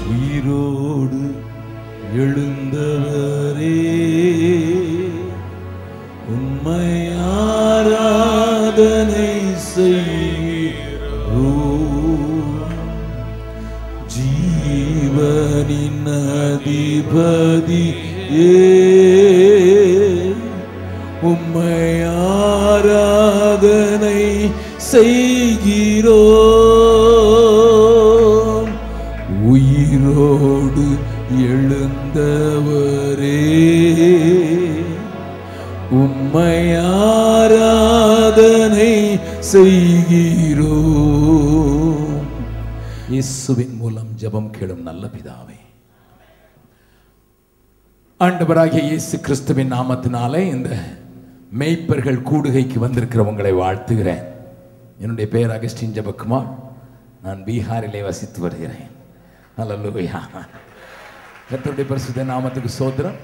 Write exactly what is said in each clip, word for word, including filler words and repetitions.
உயிரோடு எழுந்தவரே உம்மை ஆராதனை செய்கிறோம். ஜீவனின் அதிபதியே உம்மை ஆராதனை செய்கிறோம். உயிரோடு எழுந்தவரே உம்மை ஆராதனை செய்கிறோம். இயேசுவின் மூலம் ஜெபம் கேளும் நல்ல பிதாவே, ஆண்டவராகிய இயேசு கிறிஸ்துவின் நாமத்தினாலே இந்த மேய்ப்பர்கள் கூடுகைக்கு வந்திருக்கிற உங்களை வாழ்த்துகிறேன். என்னுடைய பெயர் அகஸ்டின் ஜெபக்குமார். நான் பீகாரிலே வசித்து வருகிறேன். அல்லேலூயா. கர்த்தருடைய பரிசுத்த நாமத்துக்கு ஸ்தோத்திரம்.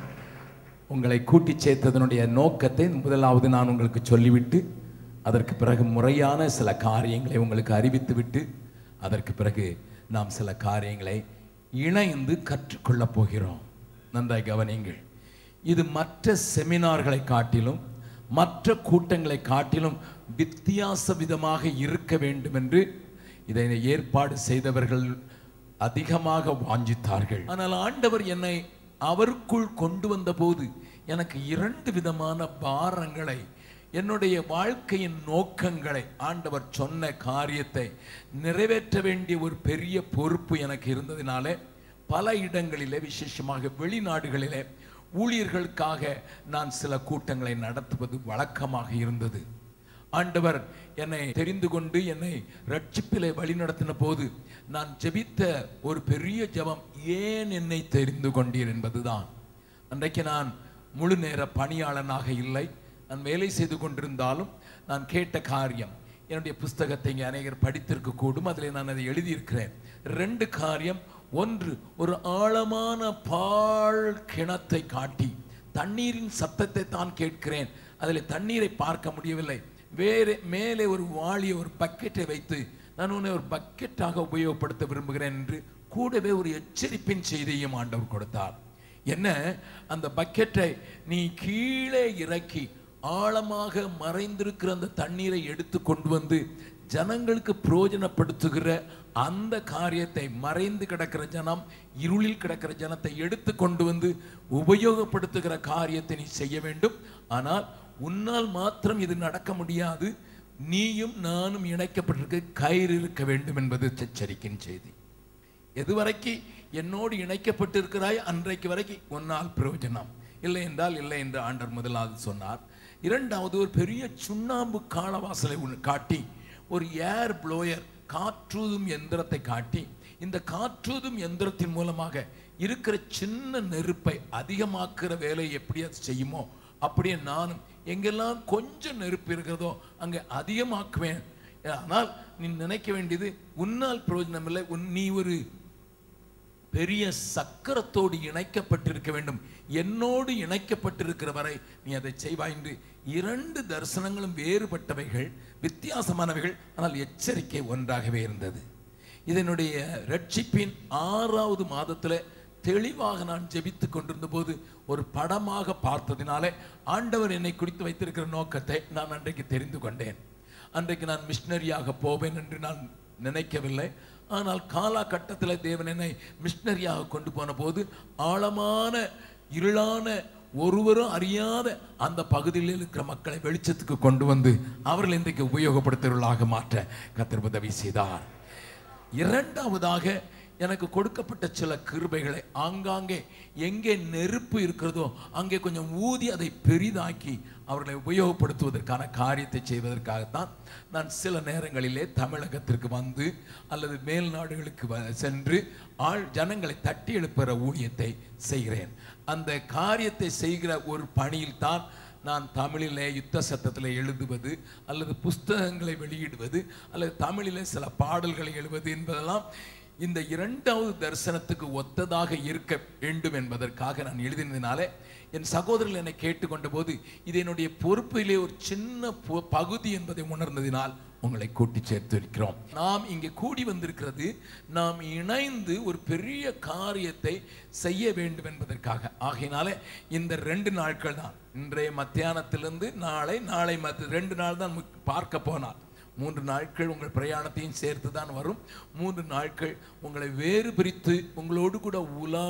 உங்களை கூட்டி சேர்த்ததனுடைய நோக்கத்தை முதலாவது நான் உங்களுக்கு சொல்லிவிட்டு அதற்கு பிறகு முறையான சில காரியங்களை உங்களுக்கு அறிவித்து விட்டு அதற்கு பிறகு நாம் சில காரியங்களை இணைந்து கற்றுக்கொள்ளப் போகிறோம். நன்றாய் கவனியுங்கள். இது மற்ற செமினார்களை காட்டிலும் மற்ற கூட்டங்களை காட்டிலும் வித்தியாச விதமாக இருக்க வேண்டும் என்று இதை ஏற்பாடு செய்தவர்கள் அதிகமாக வாஞ்சித்தார்கள். ஆனால் ஆண்டவர் என்னை அவருக்குள் கொண்டு வந்த போது எனக்கு இரண்டு விதமான பாரங்களை, என்னுடைய வாழ்க்கையின் நோக்கங்களை, ஆண்டவர் சொன்ன காரியத்தை நிறைவேற்ற வேண்டிய ஒரு பெரிய பொறுப்பு எனக்கு இருந்ததினாலே பல இடங்களிலே, விசேஷமாக வெளிநாடுகளிலே ஊழியர்களுக்காக நான் சில கூட்டங்களை நடத்துவது வழக்கமாக இருந்தது. ஆண்டவர் என்னை தெரிந்து கொண்டு என்னை ரட்சிப்பிலே வழிநடத்தின போது நான் ஜெபித்த ஒரு பெரிய ஜெபம், ஏன் என்னை தெரிந்து கொண்டீர் என்பதுதான். அன்றைக்கு நான் முழு நேர பணியாளனாக இல்லை. நான் வேலை செய்து கொண்டிருந்தாலும் நான் கேட்ட காரியம், என்னுடைய புஸ்தகத்தை இங்கே அநேகர் படித்திருக்க கூடும், அதில் நான் அதை எழுதியிருக்கிறேன். ரெண்டு காரியம். ஒன்று, ஒரு ஆழமான பால் கிணத்தை காட்டி தண்ணீரின் சத்தத்தை தான் கேட்கிறேன், அதில் தண்ணீரை பார்க்க முடியவில்லை. வேறு மேலே ஒரு வாளியை, ஒரு பக்கெட்டை வைத்து நான் உன்னை ஒரு பக்கெட்டாக உபயோகப்படுத்த விரும்புகிறேன் என்று கூடவே ஒரு எச்சரிப்பின் செய்தியையும் ஆண்டவர் கொடுத்தார். என்ன, அந்த பக்கெட்டை நீ கீழே இறக்கி ஆழமாக மறைந்திருக்கிற அந்த தண்ணீரை எடுத்து கொண்டு வந்து ஜனங்களுக்கு பிரயோஜனப்படுத்துகிற அந்த காரியத்தை, மறைந்து கிடக்கிற ஜனம், இருளில் கிடக்கிற ஜனத்தை எடுத்து கொண்டு வந்து உபயோகப்படுத்துகிற காரியத்தை நீ செய்ய வேண்டும். ஆனால் உன்னால் மாத்திரம் இது நடக்க முடியாது, நீயும் நானும் இணைக்கப்பட்டிருக்க கயிறு இருக்க வேண்டும் என்பது எச்சரிக்கையின் செய்தி. எதுவரைக்கு என்னோடு இணைக்கப்பட்டிருக்கிறாய் அன்றைக்கு வரைக்கும் உன்னால் பிரயோஜனம், இல்லை என்றால் இல்லை என்று ஆண்டவர் முதலாவது சொன்னார். இரண்டாவது, ஒரு பெரிய சுண்ணாம்பு காலவாசலை காட்டி ஒரு ஏர் ப்ளோயர், காற்றூதும் எந்திரத்தை காட்டி, இந்த காற்றூதும் எந்திரத்தின் மூலமாக இருக்கிற சின்ன நெருப்பை அதிகமாக்குற வேலையை எப்படி அது செய்யுமோ அப்படியே நானும் எங்கெல்லாம் கொஞ்சம் நெருப்பு இருக்கிறதோ அங்கே அதிகமாக்குவேன். ஆனால் நீ நினைக்க வேண்டியது, உன்னால் பிரயோஜனம் இல்லை, உன் நீ ஒரு பெரிய சக்கரத்தோடு இணைக்கப்பட்டிருக்க வேண்டும், என்னோடு இணைக்கப்பட்டிருக்கிற வரை நீ அதை செய்வாய் என்று. இரண்டு தரிசனங்களும் வேறுபட்டவைகள், வித்தியாசமானவைகள், ஆனால் எச்சரிக்கை ஒன்றாகவே இருந்தது. இதனுடைய ரட்சிப்பின் ஆறாவது மாதத்தில் தெளிவாக நான் ஜெபித்து கொண்டிருந்த போது ஒரு படமாக பார்த்ததினாலே ஆண்டவர் என்னை குறித்து வைத்திருக்கிற நோக்கத்தை நான் அன்றைக்கு தெரிந்து கொண்டேன். அன்றைக்கு நான் மிஷனரியாக போவேன் என்று நான் நினைக்கவில்லை. ஆனால் காலகட்டத்தில் தேவன் என்னை மிஷனரியாக கொண்டு போன போது ஆழமான இருளான ஒருவரும் அறியாத அந்த பகுதியில் இருக்கிற மக்களை வெளிச்சத்துக்கு கொண்டு வந்து அவர்கள் இன்றைக்கு உபயோகப்படுத்துவர்களாக மாற்ற கர்த்தர் உதவி செய்தார். இரண்டாவதாக எனக்கு கொடுக்கப்பட்ட சில கிருபைகளை ஆங்காங்கே எங்கே நெருப்பு இருக்கிறதோ அங்கே கொஞ்சம் ஊதி அதை பெரிதாக்கி அவர்களை உபயோகப்படுத்துவதற்கான காரியத்தை செய்வதற்காகத்தான் நான் சில நேரங்களிலே தமிழகத்திற்கு வந்து அல்லது மேல் நாடுகளுக்கு சென்று ஆள் ஜனங்களை தட்டி எழுப்புகிற ஊழியத்தை செய்கிறேன். அந்த காரியத்தை செய்கிற ஒரு பணியில் தான் நான் தமிழிலே யுத்த சத்தத்தில் எழுதுவது அல்லது புஸ்தகங்களை வெளியிடுவது அல்லது தமிழிலே சில பாடல்களை எழுதுவது என்பதெல்லாம் இந்த இரண்டாவது தரிசனத்துக்கு ஒத்ததாக இருக்க வேண்டும் என்பதற்காக நான் எழுதினதினாலே என் சகோதரர்கள் என்னை கேட்டுக்கொண்ட போது இது என்னுடைய பொறுப்பிலே ஒரு சின்ன பகுதி என்பதை உணர்ந்ததினால் உங்களை கூட்டி சேர்த்து இருக்கிறோம். நாம் இங்கே கூடி வந்திருக்கிறது நாம் இணைந்து ஒரு பெரிய காரியத்தை செய்ய வேண்டும் என்பதற்காக. ஆகையினாலே இந்த ரெண்டு நாட்கள் தான், இன்றைய மத்தியானத்திலிருந்து நாளை நாளை மத்த ரெண்டு நாள் தான் பார்க்க போனால் மூன்று நாட்கள் உங்கள் பிரயாணத்தையும் சேர்த்து தான் வரும். மூன்று நாட்கள் உங்களை வேறு பிரித்து உங்களோடு கூட உலா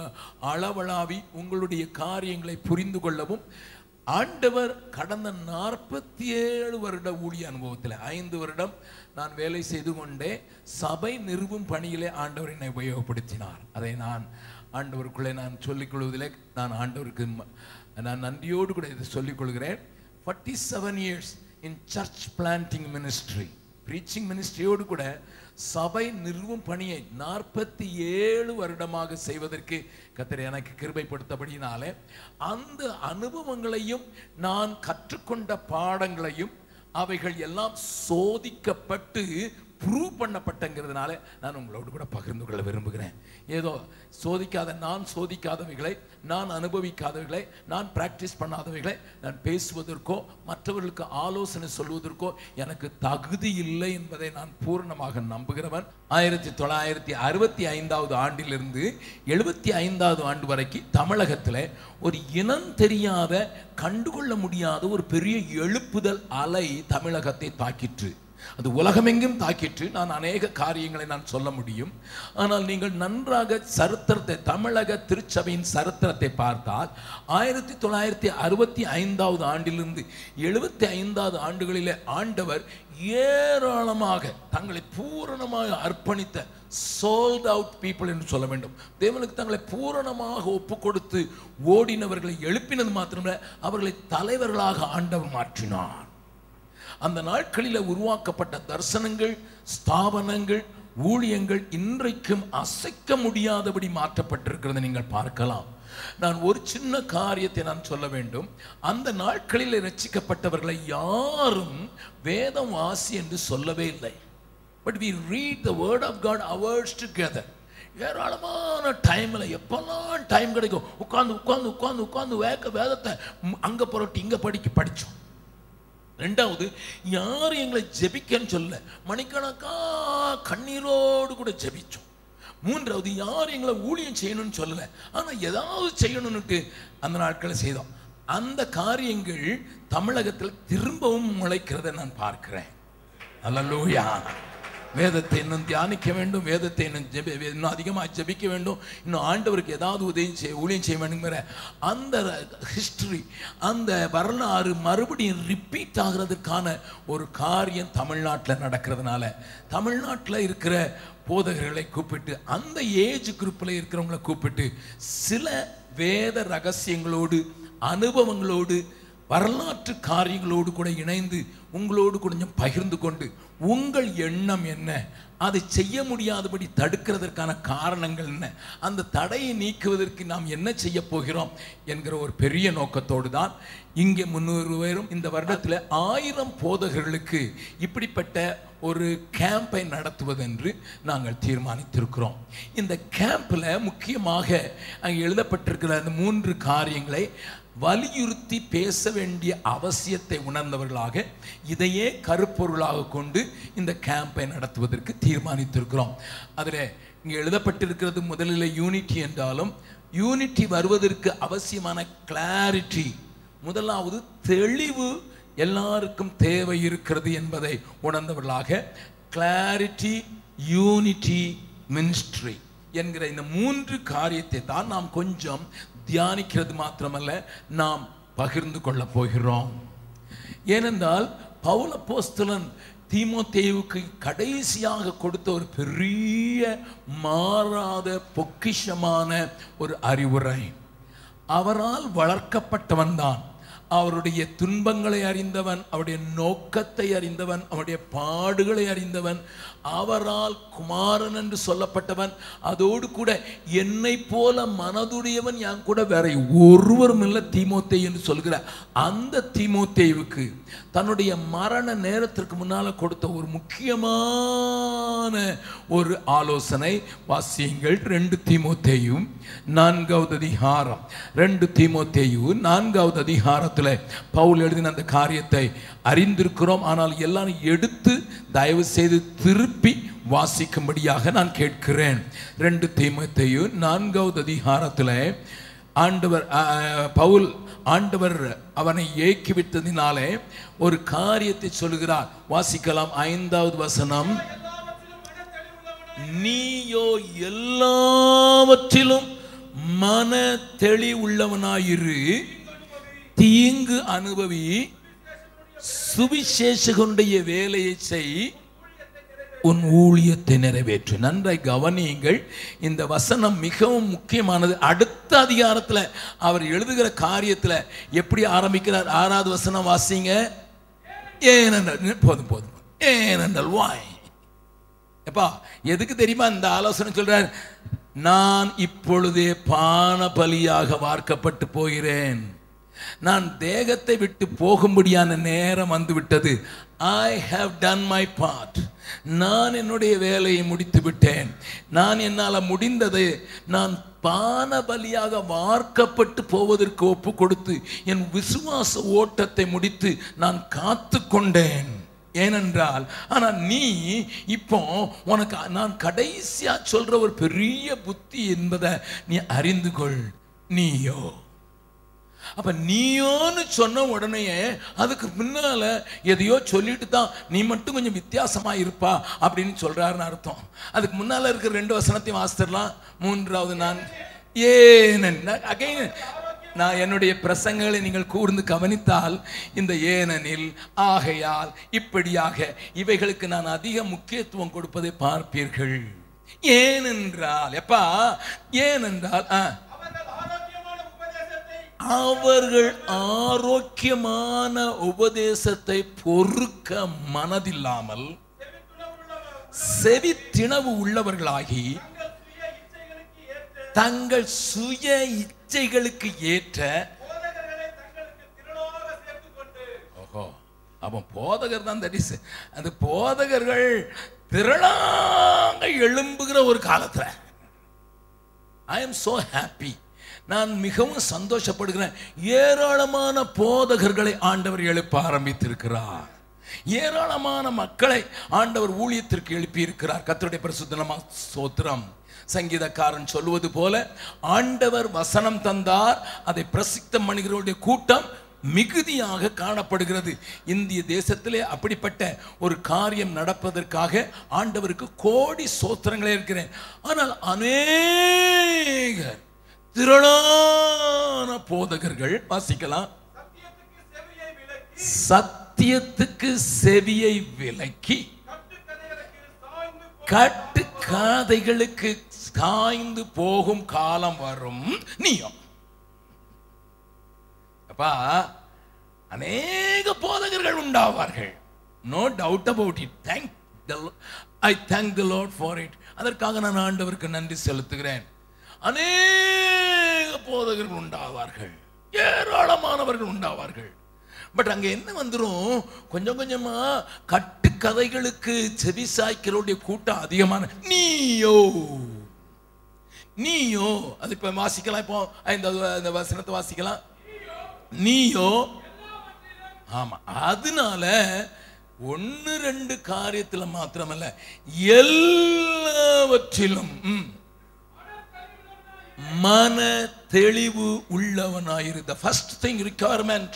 அளவளாவி உங்களுடைய காரியங்களை புரிந்து கொள்ளவும் ஆண்டவர் கடந்த நாற்பத்தி ஏழு வருட ஊழிய அனுபவத்தில் ஐந்து வருடம் நான் வேலை செய்து கொண்டே சபை நிறுவும் பணியிலே ஆண்டவர் என்னை உபயோகப்படுத்தினார். அதை நான் ஆண்டவருக்குள்ளே நான் சொல்லிக் கொள்வதிலே நான் ஆண்டவருக்கு நான் நன்றியோடு கூட இதை சொல்லிக் கொள்கிறேன். Forty seven years in church planting ministry, preaching ministryயோடு கூட சபை நிறுவும் பணியை நாற்பத்தி ஏழு வருடமாக செய்வதற்கு கர்த்தர் எனக்கு கிருபைப்படுத்தபடினாலே அந்த அனுபவங்களையும் நான் கற்றுக்கொண்ட பாடங்களையும் அவைகள் எல்லாம் சோதிக்கப்பட்டு ப்ரூவ் பண்ணப்பட்டங்கிறதுனால நான் உங்களோடு கூட பகிர்ந்து கொள்ள விரும்புகிறேன். ஏதோ சோதிக்காத நான் சோதிக்காதவைகளை நான் அனுபவிக்காதவைகளை நான் பிராக்டிஸ் பண்ணாதவைகளை நான் பேசுவதற்கோ மற்றவர்களுக்கு ஆலோசனை சொல்வதற்கோ எனக்கு தகுதி இல்லை என்பதை நான் பூர்ணமாக நம்புகிறவன். ஆயிரத்தி தொள்ளாயிரத்தி அறுபத்தி ஐந்தாவது ஆண்டிலிருந்து எழுபத்தி ஐந்தாவது ஆண்டு வரைக்கும் தமிழகத்தில் ஒரு இனம் தெரியாத கண்டுகொள்ள முடியாத ஒரு பெரிய எழுப்புதல் அலை தமிழகத்தை தாக்கிற்று. அது உலகமெங்கும் தாக்கிற்று. நான் அநேக காரியங்களை நான் சொல்ல முடியும். ஆனால் நீங்கள் நன்றாக சரித்திரத்தை தமிழக திருச்சபையின் சரித்திரத்தை பார்த்தால் ஆயிரத்தி தொள்ளாயிரத்தி அறுபத்தி ஐந்தாவது ஆண்டிலிருந்து எழுபத்தி ஐந்தாவது ஆண்டுகளிலே ஆண்டவர் ஏராளமாக தங்களை பூரணமாக அர்ப்பணித்த சோல்ட் அவுட் பீப்புள் என்று சொல்ல வேண்டும். தேவனுக்கு தங்களை பூரணமாக ஒப்பு கொடுத்து ஓடினவர்களை எழுப்பினது மாத்திரமல்ல, அவர்களை தலைவர்களாக ஆண்டவர் மாற்றினார். அந்த நாட்களில் உருவாக்கப்பட்ட தரிசனங்கள், ஸ்தாபனங்கள், ஊழியங்கள் இன்றைக்கும் அசைக்க முடியாதபடி மாற்றப்பட்டிருக்கிறது நீங்கள் பார்க்கலாம். நான் ஒரு சின்ன காரியத்தை நான் சொல்ல வேண்டும். அந்த நாட்களில் ரட்சிக்கப்பட்டவர்களை யாரும் வேதம் வாசி என்று சொல்லவே இல்லை. But we read the word of God hours together. ஏராளமான டைம்ல எப்பெல்லாம் டைம் கிடைக்கும் உட்கார்ந்து உட்கார்ந்து உட்கார்ந்து உட்கார்ந்து வேக வேதத்தை அங்க புரட்டி இங்க படிக்க படிச்சோம். ரெண்டாவது, யாரும் எங்களை ஜெபிக்கன்னு சொல்ல மணிக்கணக்கா கண்ணீரோடு கூட ஜெபிச்சோம். மூன்றாவது, யாரும் எங்களை ஊழியம் செய்யணும்னு சொல்லலை, ஆனால் ஏதாவது செய்யணும்னுட்டு அந்த நாட்களை செய்தோம். அந்த காரியங்கள் தமிழகத்தில் திரும்பவும் முளைக்கிறத நான் பார்க்கிறேன். அல்லேலூயா. வேதத்தை இன்னும் தியானிக்க வேண்டும், வேதத்தை இன்னும் ஜெபி இன்னும் அதிகமாக ஜெபிக்க வேண்டும், இன்னும் ஆண்டவருக்கு ஏதாவது உதவி செய்ய ஊழியம் செய்ய வேண்டுங்கிற அந்த ஹிஸ்டரி, அந்த வரலாறு மறுபடியும் ரிப்பீட் ஆகிறதுக்கான ஒரு காரியம் தமிழ்நாட்டில் நடக்கிறதுனால தமிழ்நாட்டில் இருக்கிற போதகர்களை கூப்பிட்டு அந்த ஏஜ் குரூப்பில் இருக்கிறவங்களை கூப்பிட்டு சில வேத ரகசியங்களோடு அனுபவங்களோடு வரலாற்று காரியங்களோடு கூட இணைந்து உங்களோடு கொஞ்சம் பகிர்ந்து கொண்டு உங்கள் எண்ணம் என்ன, அதை செய்ய முடியாதபடி தடுக்கிறதற்கான காரணங்கள் என்ன, அந்த தடையை நீக்குவதற்கு நாம் என்ன செய்ய போகிறோம் என்கிற ஒரு பெரிய நோக்கத்தோடு தான் இங்கே முன்னூறு பேரும் இந்த வருடத்தில் ஆயிரம் போதகர்களுக்கு இப்படிப்பட்ட ஒரு கேம்பை நடத்துவதென்று நாங்கள் தீர்மானித்திருக்கிறோம். இந்த கேம்பில் முக்கியமாக அங்கே எழுதப்பட்டிருக்கிற அந்த மூன்று காரியங்களை வலியுறுத்தி பேச வேண்டிய அவசியத்தை உணர்ந்தவர்களாக இதையே கருப்பொருளாக கொண்டு இந்த கேம்பை நடத்துவதற்கு தீர்மானித்திருக்கிறோம். அதில் இங்கே எழுதப்பட்டிருக்கிறது முதலில் யூனிட்டி என்றாலும் யூனிட்டி வருவதற்கு அவசியமான கிளாரிட்டி, முதலாவது தெளிவு எல்லாருக்கும் தேவை இருக்கிறது என்பதை உணர்ந்தவர்களாக கிளாரிட்டி, யூனிட்டி, மினிஸ்ட்ரி என்கிற இந்த மூன்று காரியத்தை தான் நாம் கொஞ்சம் தியானிக்கிறது மாத்திரமல்ல நாம் பகிர்ந்து கொள்ள போகிறோம். ஏனென்றால் பவுல் அப்போஸ்தலன் தீமோத்தேயுவுக்கு கடைசியாக கொடுத்த ஒரு பெரிய மாறாத பொக்கிஷமான ஒரு அறிவுரை, அவரால் வளர்க்கப்பட்டவன் தான், அவருடைய துன்பங்களை அறிந்தவன், அவருடைய நோக்கத்தை அறிந்தவன், அவருடைய பாடுகளை அறிந்தவன், அவரால் குமாரன் என்று சொல்லப்பட்டவன், அதோடு கூட என்னை போல மனதுடையவன் என் கூட வேற ஒருவரும் இல்லை தீமோத்தேயு என்று சொல்கிற அந்த தீமோத்தேயுவுக்கு தன்னுடைய மரண நேரத்திற்கு முன்னால கொடுத்த ஒரு முக்கியமான ஒரு ஆலோசனை வாசியுங்கள். ரெண்டு தீமோத்தேயு நான்காவது அதிகாரம், ரெண்டு தீமோத்தேயு நான்காவது அதிகாரத்தில் பவுல் எழுதின அந்த காரியத்தை அறிந்திருக்கிறோம். ஆனால் எல்லாரும் எடுத்து தயவு செய்து திருப்பி வாசிக்கும்படியாக நான் கேட்கிறேன். ரெண்டு தீமோத்தேயு நான்காவது அதிகாரத்தில் ஆண்டவர் பவுல் ஆண்டவர் அவனை ஏக்கிவிட்டதினாலே ஒரு காரியத்தை சொல்கிறார். வாசிக்கலாம். ஐந்தாவது வசனம். நீயோ எல்லாவற்றிலும் மன தெளிவுள்ளவனாயிரு, தீங்கு அனுபவி, சுவிசேஷகனுடைய வேலையை செய், உன் ஊழியத்தை நிறைவேற்று. நன்றாய் கவனியுங்கள். இந்த வசனம் மிகவும் முக்கியமானது. அடுத்த அதிகாரத்தில் அவர் எழுதுகிற காரியத்தில் எப்படி ஆரம்பிக்கிறார்? ஆறாவது வசனம் வாசிங்க. ஏனென்றால் போதும் போதும் ஏனென்றால் வாய் எப்பா எதுக்கு தெரியுமா இந்த ஆலோசனை சொல்றார்? நான் இப்பொழுதே பான பலியாக வார்க்கப்பட்டு போகிறேன். நான் தேகத்தை விட்டு போகும்படியான நேரம் வந்து விட்டது. I have done my part. நான் என்னுடைய வேலையை முடித்து விட்டேன். நான் என்னால் முடிந்தது. நான் பான பலியாக வார்க்கப்பட்டு போவதற்கு ஒப்பு கொடுத்து என் விசுவாச ஓட்டத்தை முடித்து நான் காத்து கொண்டேன். ஏனென்றால் ஆனால் நீ இப்போ உனக்கு நான் கடைசியா சொல்ற ஒரு பெரிய புத்தி என்பதை நீ அறிந்து கொள். நீயோ அப்ப நீயோன்னு சொன்ன உடனே அதுக்கு முன்னால எதையோ சொல்லிட்டு தான் நீ மட்டும் கொஞ்சம் வித்தியாசமா இருப்பா அப்படின்னு சொல்றாருன்னு அர்த்தம். அதுக்கு முன்னால இருக்கிற ரெண்டு வசனத்தையும் வாசிச்சிடலாம். மூன்றாவது நான் ஏனென்ன அகைன் நான் என்னுடைய பிரசங்களை நீங்கள் கூர்ந்து கவனித்தால் இந்த ஏனெனில், ஆகையால், இப்படியாக இவைகளுக்கு நான் அதிக முக்கியத்துவம் கொடுப்பதை பார்ப்பீர்கள். ஏனென்றால் எப்பா ஏனென்றால் அவர்கள் ஆரோக்கியமான உபதேசத்தை பொறுக்க மனதில்லாமல் செவித்திணவு உள்ளவர்களாகி தங்கள் சுய இச்சைகளுக்கு ஏற்ற ஓஹோ அவன் போதகர் தான். தடிசு அந்த போதகர்கள் திரளாக எழும்புகிற ஒரு காலத்துல ஐ எம் சோ ஹாப்பி. நான் மிகவும் சந்தோஷப்படுகிறேன். ஏராளமான போதகர்களை ஆண்டவர் எழுப்ப ஆரம்பித்திருக்கிறார். ஏராளமான மக்களை ஆண்டவர் ஊழியத்திற்கு எழுப்பி இருக்கிறார். கர்த்தருடைய பரிசுத்த நாம ஸ்தோத்திரம். சங்கீதக்காரன் சொல்லுவது போல ஆண்டவர் வசனம் தந்தார், அதை பிரசித்தம் பண்ணுகிறவருடைய கூட்டம் மிகுதியாக காணப்படுகிறது. இந்திய தேசத்திலே அப்படிப்பட்ட ஒரு காரியம் நடப்பதற்காக ஆண்டவருக்கு கோடி ஸ்தோத்திரங்களே இருக்கிறேன். ஆனால் அநேகர் திரளான போதகர்கள் வாசிக்கலாம். சத்தியத்துக்கு செவியை விலக்கி கட்டு காதைகளுக்கு சாய்ந்து போகும் காலம் வரும். நீயும் அப்பா அநேக போதகர்கள் உண்டாவார்கள். No doubt about it. Thank I thank the Lord for it. அதற்காக நான் ஆண்டவருக்கு நன்றி செலுத்துகிறேன். அநேக போதகர்கள் உண்டாவார்கள், ஏராளமானவர்கள் உண்டாவார்கள். பட் அங்க என்ன வந்துடும்? கொஞ்சம் கொஞ்சமா கட்டு கதைகளுக்கு செவி சாய்க்கிறோடைய கூட்டம் அதிகமான நீயோ நீயோ அது இப்ப வாசிக்கலாம். இப்போ இந்த வசனத்தை வாசிக்கலாம். நீயோ ஆமா. அதனால ஒன்னு ரெண்டு காரியத்துல மாத்திரமல்ல, எல்லாவற்றிலும் மன தெளிவு உள்ளவனாயிரு. The first thing requirement.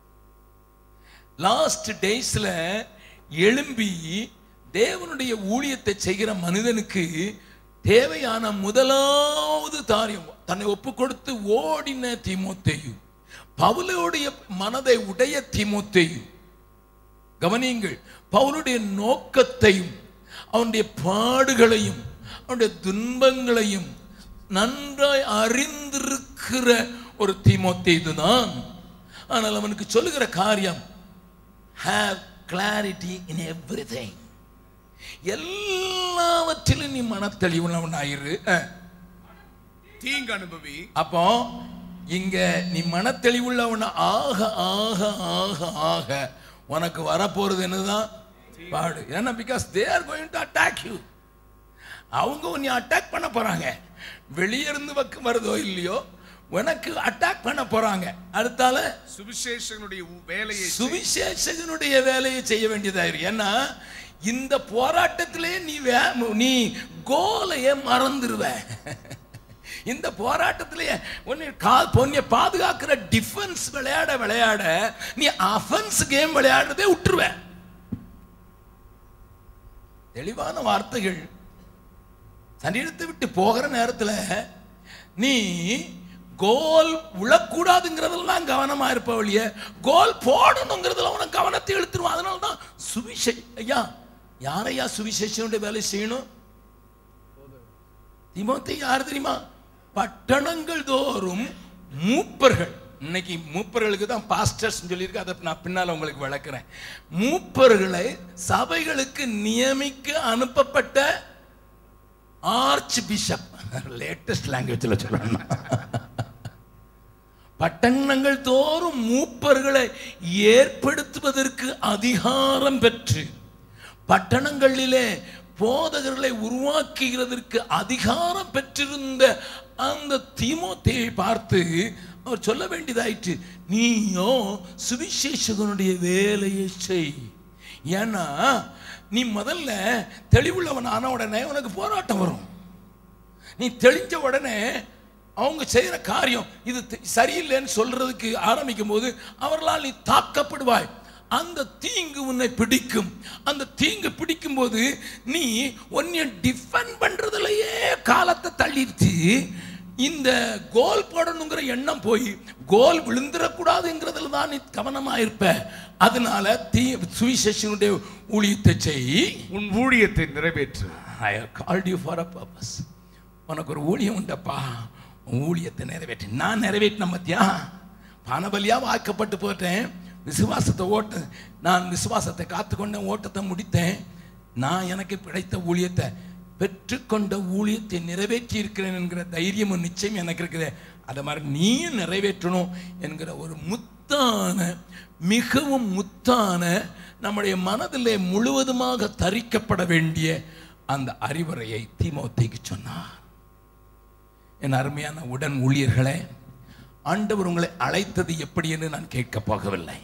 Last டேஸ்ல எழும்பி தேவனுடைய ஊழியத்தை செய்கிற மனிதனுக்கு தேவையான முதலாவது காரியம் தன்னை ஒப்பு கொடுத்து ஓடின தீமோத்தேயு, பவுலுடைய மனதை உடைய தீமோத்தேயு. கவனியுங்கள், பவுலுடைய நோக்கத்தையும் அவனுடைய பாடுகளையும் அவனுடைய துன்பங்களையும் நன்றாய் அறிந்திருக்கிற ஒரு தீமோத்தேயு தான் ஆனால் அவனுக்கு சொல்லுகிற காரியம் have clarity in everything. எல்லாவற்றிலும் நீ மனத்தெளிவுள்ளவனாயிரு, தீங்கு அனுபவி. அப்போ இங்க நீ மனத்தெளிவுள்ளவன ஆக ஆக ஆக ஆக உனக்கு வரப்போறது என்னதான் பாடு. ஏன்னா because they are going to attack you. அவங்க உன்னை அட்டாக் பண்ண போறாங்க. வெளியே இருந்து வக்கு வருதோ இல்லையோ உனக்கு அட்டாக் பண்ண போறாங்க. அடுத்தால சுவிசேஷகனுடைய வேலையை சுவிசேஷகனுடைய வேலையை செய்ய வேண்டியதாயிரு. ஏன்னா இந்த போராட்டத்திலே நீ நீ கோலையே மறந்துடுவ. இந்த போராட்டத்திலே உன்னை பாதுகாக்கிற டிஃபென்ஸ் விளையாட விளையாட நீ அஃபென்ஸ் கேம் விளையாடுறதே விட்டுருவ. தெளிவான வார்த்தைகள். சரீரத்தை விட்டு போகிற நேரத்தில் நீ கோல் விழக்கூடாதுங்கிறதெல்லாம் கவனமா இருப்ப வழிய கோல் போடணுங்கிறதுல உனக்கு கவனத்தை இழுத்துருவான். அதனால தான் சுவிசேஷ ஐயா யாரையா சுவிசேஷனுடைய வேலை செய்யணும்? தீமோத்தேயு யார் தெரியுமா? பட்டணங்கள் தோறும் மூப்பர்கள். இன்னைக்கு மூப்பர்களுக்கு தான் பாஸ்டர்ஸ் சொல்லியிருக்கு, அதை நான் பின்னால உங்களுக்கு விளக்குறேன். மூப்பர்களை சபைகளுக்கு நியமிக்க அனுப்பப்பட்ட ஆர்ச் பிஷப், லேட்டஸ்ட் லாங்குவேஜ்ல சொல்லணும், பட்டணங்கள் தோறும் மூப்பர்களை ஏற்படுத்துவதற்கு அதிகாரம் பெற்று பட்டணங்களிலே போதகர்களை உருவாக்குகிறதற்கு அதிகாரம் பெற்றிருந்த அந்த தீமோத்தேயை பார்த்து அவர் சொல்ல வேண்டியதாயிற்று, நீயோ சுவிசேஷகனுடைய வேலையை செய். ஏன்னா நீ முதல்ல தெளிவுள்ளவன் ஆன உடனே உனக்கு போராட்டம் வரும். நீ தெளிஞ்ச உடனே அவங்க செய்யற காரியம் இது சரியில்லைன்னு சொல்றதுக்கு ஆரம்பிக்கும் போது அவர்களால் நீ தாக்கப்படுவாய். அந்த தீங்கு உன்னை பிடிக்கும். அந்த தீங்கு பிடிக்கும் போது நீ உன்னை டிஃபெண்ட் பண்றதுலயே காலத்தை தள்ளிடுச்சு. இந்த கோல் போடணுங்கிற எண்ணம் போய் கோல் விழுந்துடக்கூடாதுங்கிறதுல தான் நீ கவனமா இருப்ப. அதனால தீ சுவிசேஷனுடைய ஊழியத்தை செய், உன் ஊழியத்தை நிறைவேற்று. I have called you for a purpose. உனக்கு ஒரு ஊழியம் உண்டப்பா, ஊழியத்தை நிறைவேற்றி. நான் நிறைவேற்றின மத்தியா பணபலியா வாக்கப்பட்டு போட்டேன். விசுவாசத்தை ஓட்ட நான் விசுவாசத்தை காத்துக்கொண்டேன், ஓட்டத்தை முடித்தேன். நான் எனக்கு கிடைத்த ஊழியத்தை பெற்றுக்கொண்ட ஊழியத்தை நிறைவேற்றி இருக்கிறேன் என்கிற தைரியமும் நிச்சயம் எனக்கு இருக்குது. அதை மாதிரி நீயும் நிறைவேற்றணும் என்கிற ஒரு முத்தான மிகவும் முத்தான நம்முடைய மனதிலே முழுவதுமாக தரிக்கப்பட வேண்டிய அந்த அறிவுரையை தீமோத்தேயுக்கு சொன்னார். என் அருமையான உடன் ஊழியர்களே, ஆண்டவர் உங்களை அழைத்தது எப்படி என்று நான் கேட்க போகவில்லை.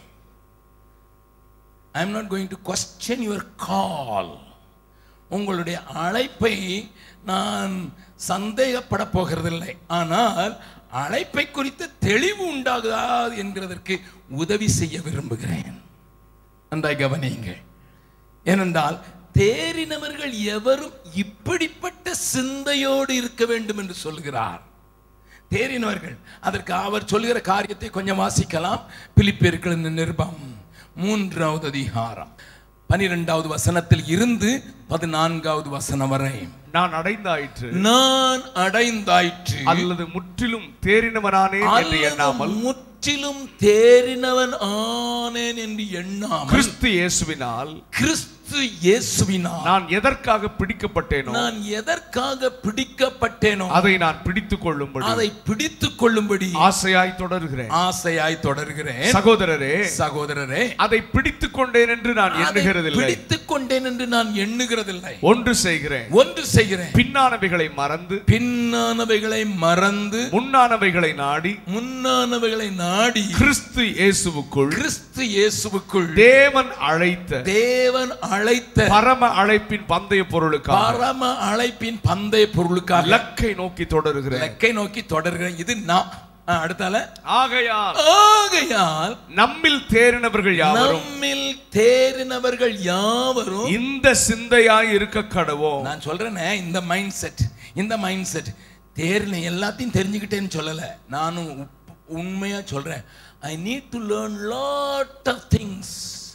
I am not going to question your call. உங்களுடைய அழைப்பை நான் சந்தேகப்பட போகிறதில்லை. ஆனால் அழைப்பை குறித்து தெளிவு உண்டாகுதா என்கிறதற்கு உதவி செய்ய விரும்புகிறேன். நன்றாய் கவனியுங்கள். ஏனென்றால் தேறினவர்கள் எவரும் இப்படிப்பட்ட சிந்தையோடு இருக்க வேண்டும் என்று சொல்கிறார். தேறினவர்கள், அதற்கு அவர் சொல்லுகிற காரியத்தை கொஞ்சம் வாசிக்கலாம். பிலிப்பியர்களின் நிருபம் மூன்றாவது அதிகாரம் பனிரெண்டாவது வசனத்தில் இருந்து பதினான்காவது வசனம் வரை. நான் அடைந்தாயிற்று நான் அடைந்தாயிற்று அல்லது முற்றிலும் தேறினவனானேன் என்று எண்ணாமல் முற்றிலும் தேறினவன் ஆனேன் என்று எண்ணாமல் கிறிஸ்து இயேசுவினால் கிறிஸ்து இயேசுவினால் நான் எதற்காக பிடிக்கப்பட்டேனோ நான் எதற்காக பிடிக்கப்பட்டேனோ அதை நான் பிடித்துக் கொள்ளும்படி அதை பிடித்துக் கொள்ளும்படி ஆசையாய் தொடர்கிறேன் ஆசையாய் தொடர்கிறேன். சகோதரரே சகோதரரே அதை பிடித்துக் கொண்டேன் என்று நான் எண்ணுகிறதில்லை. பிடித்துக் கொண்டேன் என்று நான் எண்ணுகிறதில்லை. ஒன்று செய்கிறேன் ஒன்று செய்கிறேன் பின்னானவைகளை மறந்து பின்னானவைகளை மறந்து முன்னானவைகளை நாடி முன்னானவைகளை நாடி கிறிஸ்து இயேசுவுக்குள் கிறிஸ்து இயேசுவுக்குள் தேவன் அழைத்த தேவன் அழைத்த பரம அழைப்பின் பந்தய பொருளுக்காக பரம அழைப்பின் பந்தய பொருளுக்காக லக்கை நோக்கி தொடர்கிறேன் லக்கை நோக்கி தொடர்கிறேன். இது நான். அடுத்தால ஆகையால் ஆகையால் நம்மில் தேறினவர்கள் யாவரும் நம்மில் தேறினவர்கள் யாவரும் இந்த சிந்தையாய் இருக்க கடவோம். நான் சொல்றேனே, இந்த மைண்ட் செட் இந்த மைண்ட் செட் தேர்ல எல்லாத்தையும் தெரிஞ்சுக்கிட்டேன்னு சொல்லல. நானும் உண்மையா சொல்றேன். I need to learn lot of things.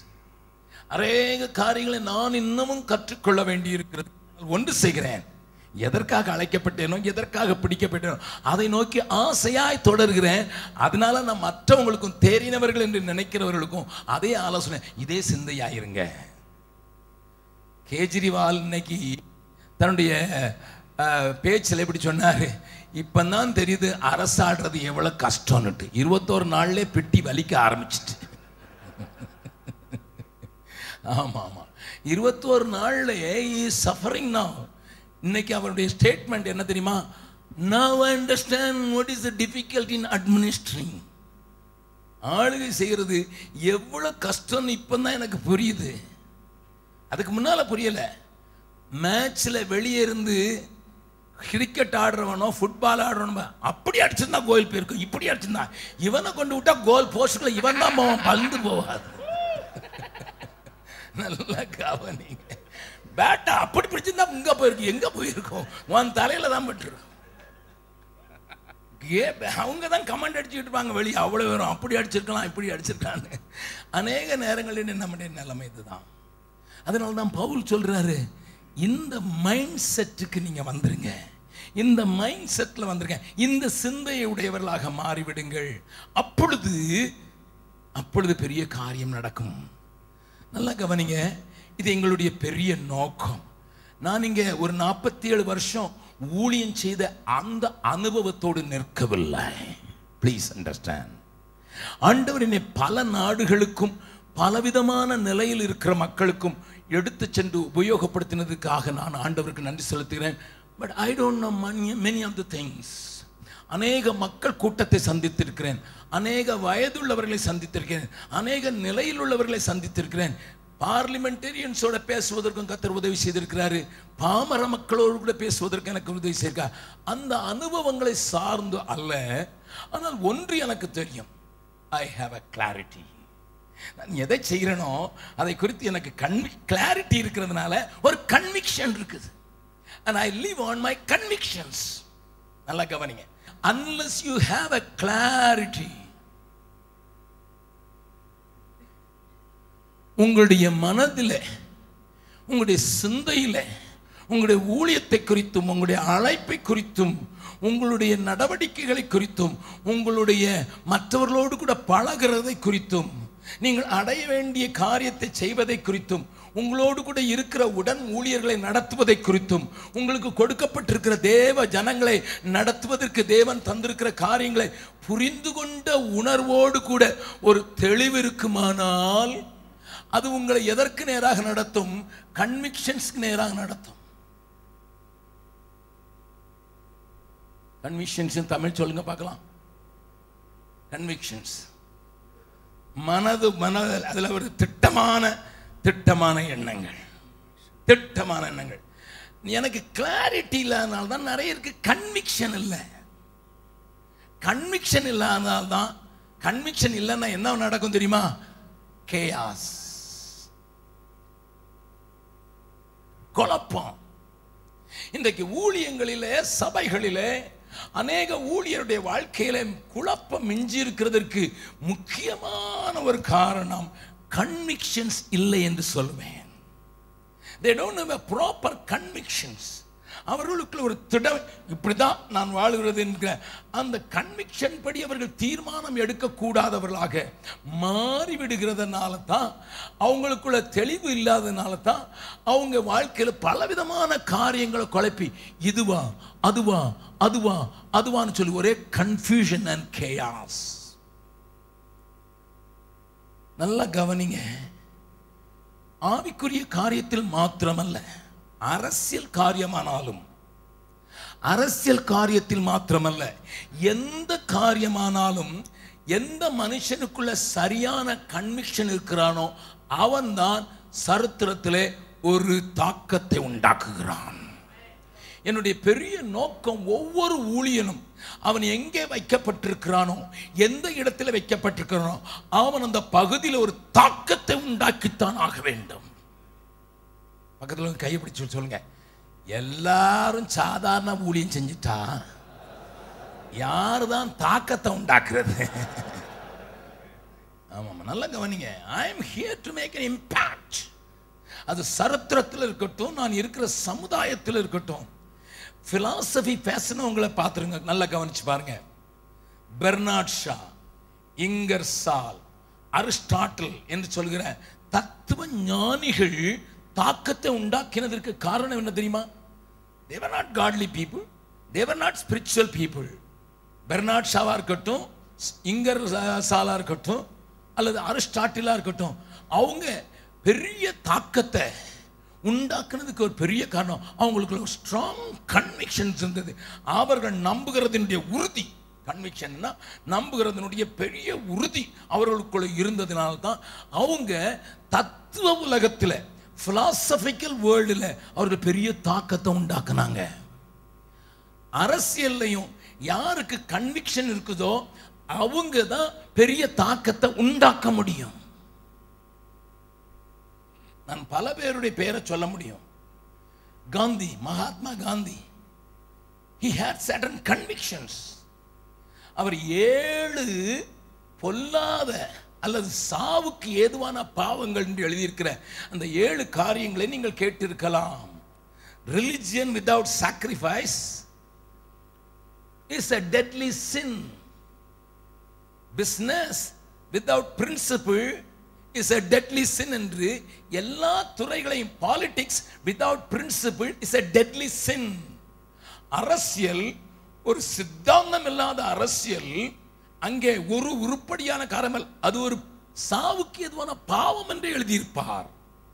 அநேக காரியங்களை நான் இன்னமும் கற்றுக்கொள்ள வேண்டி இருக்கிறது. ஒன்று செய்கிறேன், எதற்காக அழைக்கப்பட்டேனோ, எதற்காக பிடிக்கப்பட்டேனோ அதை நோக்கி ஆசையாய் தொடர்கிறேன். அதனால நான் மற்றவங்களுக்கும் தேறினவர்கள் என்று நினைக்கிறவர்களுக்கும் அதே ஆலோசனை, இதே சிந்தையாயிருங்க. கேஜ்ரிவால் இன்னைக்கு தன்னுடைய பேச்சில் எப்படி சொன்னார், இப்பதான் தெரியுது அரசாடுறது எவ்வளவு கஷ்டம்னுட்டு. இருபத்தோரு நாள்லே பிட்டி வலிக்க ஆரம்பிச்சிட்டு. ஆமா ஆமா இருபத்தோரு நாள்ல சஃபரிங் now. இன்னைக்கு அவருடைய ஸ்டேட்மெண்ட் என்ன தெரியுமா? Now I understand what is the difficulty in administering. ஆளுகை செய்கிறது எவ்வளவு கஷ்டம் இப்பதான் எனக்கு புரியுது. அதுக்கு முன்னால புரியல. மேட்ச்ல வெளியே இருந்து கிரிக்கெட் ஆடுறவனோ ஃபுட்பால் ஆடுறவனோ அப்படி அடிச்சிருந்தா கோல் போயிருக்கும், இப்படி அடிச்சிருந்தா இவனை கொண்டு விட்டா கோல் போஸ்ட்ல இவன் தான் போவான், பந்து போவாது. நல்லா கவனிங்க. பேட்டா அப்படி பிடிச்சிருந்தா இங்க போயிருக்கு, எங்க போயிருக்கும், உன் தலையில தான் பட்டுருக்கும். அவங்க தான் கமெண்ட் அடிச்சுட்டு இருப்பாங்க வெளியே, அவ்வளவு வரும், அப்படி அடிச்சிருக்கலாம் இப்படி அடிச்சிருக்கான்னு. அநேக நேரங்களில் நம்முடைய நிலைமை இதுதான். அதனால தான் பவுல் சொல்றாரு, இந்த மைண்ட் செட்டுக்கு நீங்க வந்துருங்க, இந்த மைண்ட் செட்ல வந்துருங்க, இந்த சிந்தையை உடையவர்களாக மாறிவிடுங்கள். அப்பொழுது அப்பொழுது பெரிய காரியம் நடக்கும். நல்லா கவனிங்க, இது எங்களுடைய பெரிய நோக்கம். நான் இங்க ஒரு நாற்பத்தி ஏழு வருஷம் ஊழியம் செய்த அந்த அனுபவத்தோடு நிற்கவில்லை. Please understand. ஆண்டவர் என்னை பல நாடுகளுக்கும் பலவிதமான நிலையில் இருக்கிற மக்களுக்கும் எடுத்து சென்று உபயோகப்படுத்தினதுக்காக நான் ஆண்டவருக்கு நன்றி செலுத்துகிறேன். But I don't know many of the things. அநேக மக்கள் கூட்டத்தை சந்தித்திருக்கிறேன், அநேக வயதுள்ளவர்களை சந்தித்திருக்கிறேன், அநேக நிலையில் உள்ளவர்களை சந்தித்திருக்கிறேன். பார்லிமெண்டேரியன்ஸோட பேசுவதற்கும் கர்த்தர் உதவி செய்திருக்கிறாரு, பாமர மக்களோடு கூட பேசுவதற்கு எனக்கு உதவி செய்திருக்கார். அந்த அனுபவங்களை சார்ந்து அல்ல, ஆனால் ஒன்று எனக்கு தெரியும், ஐ ஹாவ் அ கிளாரிட்டி. நான் எதை செய்கிறேனோ அதை குறித்து எனக்கு கன்வி கிளாரிட்டி இருக்கிறதுனால ஒரு கன்விக்ஷன் இருக்குது. and I live on my convictions. நல்லா கவனிங்க. unless you have a clarity, உங்களுடைய மனதிலே, உங்களுடைய சிந்தையிலே, உங்களுடைய ஊழியத்தை குறித்தும், உங்களுடைய அழைப்பை குறித்தும், உங்களுடைய நடவடிக்கைகளை குறித்தும், உங்களுடைய மற்றவர்களோடு கூட பழகிறதை குறித்தும், நீங்கள் அடைய வேண்டிய காரியத்தை செய்வதை குறித்தும், உங்களோடு கூட இருக்கிற உடன் ஊழியர்களை நடத்துவதை குறித்தும், உங்களுக்கு கொடுக்கப்பட்டிருக்கிற தேவ ஜனங்களை நடத்துவதற்கு தேவன் தந்திருக்கிற காரியங்களை புரிந்து கொண்ட உணர்வோடு கூட ஒரு தெளிவு இருக்குமானால் அது உங்களை எதற்கு நேராக நடத்தும்? கன்விக்ஷன்ஸ்க்கு நேராக நடத்தும். கன்விக்ஷன்ஸ் தமிழ் சொல்லுங்க பார்க்கலாம். கன்விக்ஷன்ஸ் மனது மனது அதுல ஒரு திட்டமான திட்டமான எண்ணங்கள், திட்டமான எண்ணங்கள். எனக்கு கிளாரிட்டி இல்லாதனால தான் நிறைய இருக்கு. கன்விக்ஷன் இல்லை. கன்விக்ஷன் இல்லாதனால தான், கன்விக்ஷன் இல்லைன்னா என்ன நடக்கும் தெரியுமா? கேயாஸ், குழப்பம். இன்றைக்கு ஊழியங்களிலே, சபைகளிலே அநேக ஊழியருடைய வாழ்க்கையில குழப்பம் மிஞ்சி இருக்கிறதற்கு முக்கியமான ஒரு காரணம் கன்விக்ஷன்ஸ் இல்லை என்று சொல்வேன். they don't have a proper convictions. அவர்களுக்கு ஒரு திடம், இப்படிதான் நான் வாழுகிறது என்கிற அந்த கன்விக்ஷன் படி அவர்கள் தீர்மானம் எடுக்கக்கூடாதவர்களாக மாறிவிடுகிறதுனால தான், அவங்களுக்குள்ள தெளிவு இல்லாததுனால தான் அவங்க வாழ்க்கையில் பலவிதமான காரியங்களை குழப்பி இதுவா அதுவா அதுவா அதுவான்னு சொல்லி ஒரே கன்ஃபியூஷன் அண்ட் கேயாஸ். நல்லா கவனிங்க. ஆவிக்குரிய காரியத்தில் மாத்திரமல்ல, அரசியல் காரியமானாலும், அரசியல் காரியத்தில் மாத்திரமல்ல, எந்த காரியமானாலும் எந்த மனுஷனுக்குள்ள சரியான கன்விக்ஷன் இருக்கிறானோ அவன்தான் சரித்திரத்திலே ஒரு தாக்கத்தை உண்டாக்குகிறான். என்னுடைய பெரிய நோக்கம், ஒவ்வொரு ஊழியனும் அவன் எங்கே வைக்கப்பட்டிருக்கிறானோ, எந்த இடத்துல வைக்கப்பட்டிருக்கிறானோ, அவன் அந்த பகுதியில் ஒரு தாக்கத்தை உண்டாக்கித்தான் ஆக வேண்டும். பக்கத்தில் கையை பிடிச்சு சொல்லுங்க, எல்லாரும் சாதாரண ஊழியம் செஞ்சுட்டா யாருதான் தாக்கத்தை உண்டாக்குறது? ஆமாம், நல்லா கவனிங்க. I am here to make an impact. அது சரித்திரத்தில் இருக்கட்டும், நான் இருக்கிற சமுதாயத்தில் இருக்கட்டும், பிலாசபி பேசினவங்களை பார்த்துருங்க, நல்லா கவனிச்சு பாருங்க. பெர்னார்ட் ஷா, இங்கர்சால், அரிஸ்டாட்டில் என்று சொல்கிற தத்துவ ஞானிகள் தாக்கத்தை உண்டாக்கினதற்கு காரணம் என்ன தெரியுமா? they were not godly people, they were not spiritual people. Bernard ஷாவா இருக்கட்டும், இங்கர் சாலா இருக்கட்டும், அல்லது அரிஸ்டாட்டிலா இருக்கட்டும், அவங்க பெரிய தாக்கத்தை உண்டாக்குனதுக்கு ஒரு பெரிய காரணம் அவங்களுக்கு ஒரு ஸ்ட்ராங் கன்விக்ஷன்ஸ் இருந்தது. அவர்கள் நம்புகிறதுடைய உறுதி, கன்விக்ஷன்னா நம்புகிறதுனுடைய பெரிய உறுதி அவர்களுக்குள்ள இருந்ததுனால்தான் அவங்க தத்துவ உலகத்தில், பிலாசபிக்கல் வேர்ல்டில் அவர்கள் பெரிய தாக்கத்தை உண்டாக்குனாங்க. அரசியல்லையும் யாருக்கு கன்விக்ஷன் இருக்குதோ அவங்க தான் பெரிய தாக்கத்தை உண்டாக்க முடியும். நான் பல பேருடைய பெயரை சொல்ல முடியும். Gandhi, Mahatma Gandhi, he had certain convictions. அவர் ஏழு பொல்லாத அல்லது சாவுக்கு ஏதுவான பாவங்கள் என்று எழுதியிருக்கிற அந்த ஏழு காரியங்களை நீங்கள் கேட்டிருக்கலாம். Religion without sacrifice is a deadly sin. Business without principle is a deadly sin என்று எல்லா துறைகளையும், politics without principle is a deadly sin. அரசியல் ஒரு சித்தாந்தம் இல்லாத அரசியல் அங்கே ஒரு உருப்படியான காரணம், அது ஒரு சாவுக்கு எதுவான பாவம் என்று எழுதியிருப்பார்.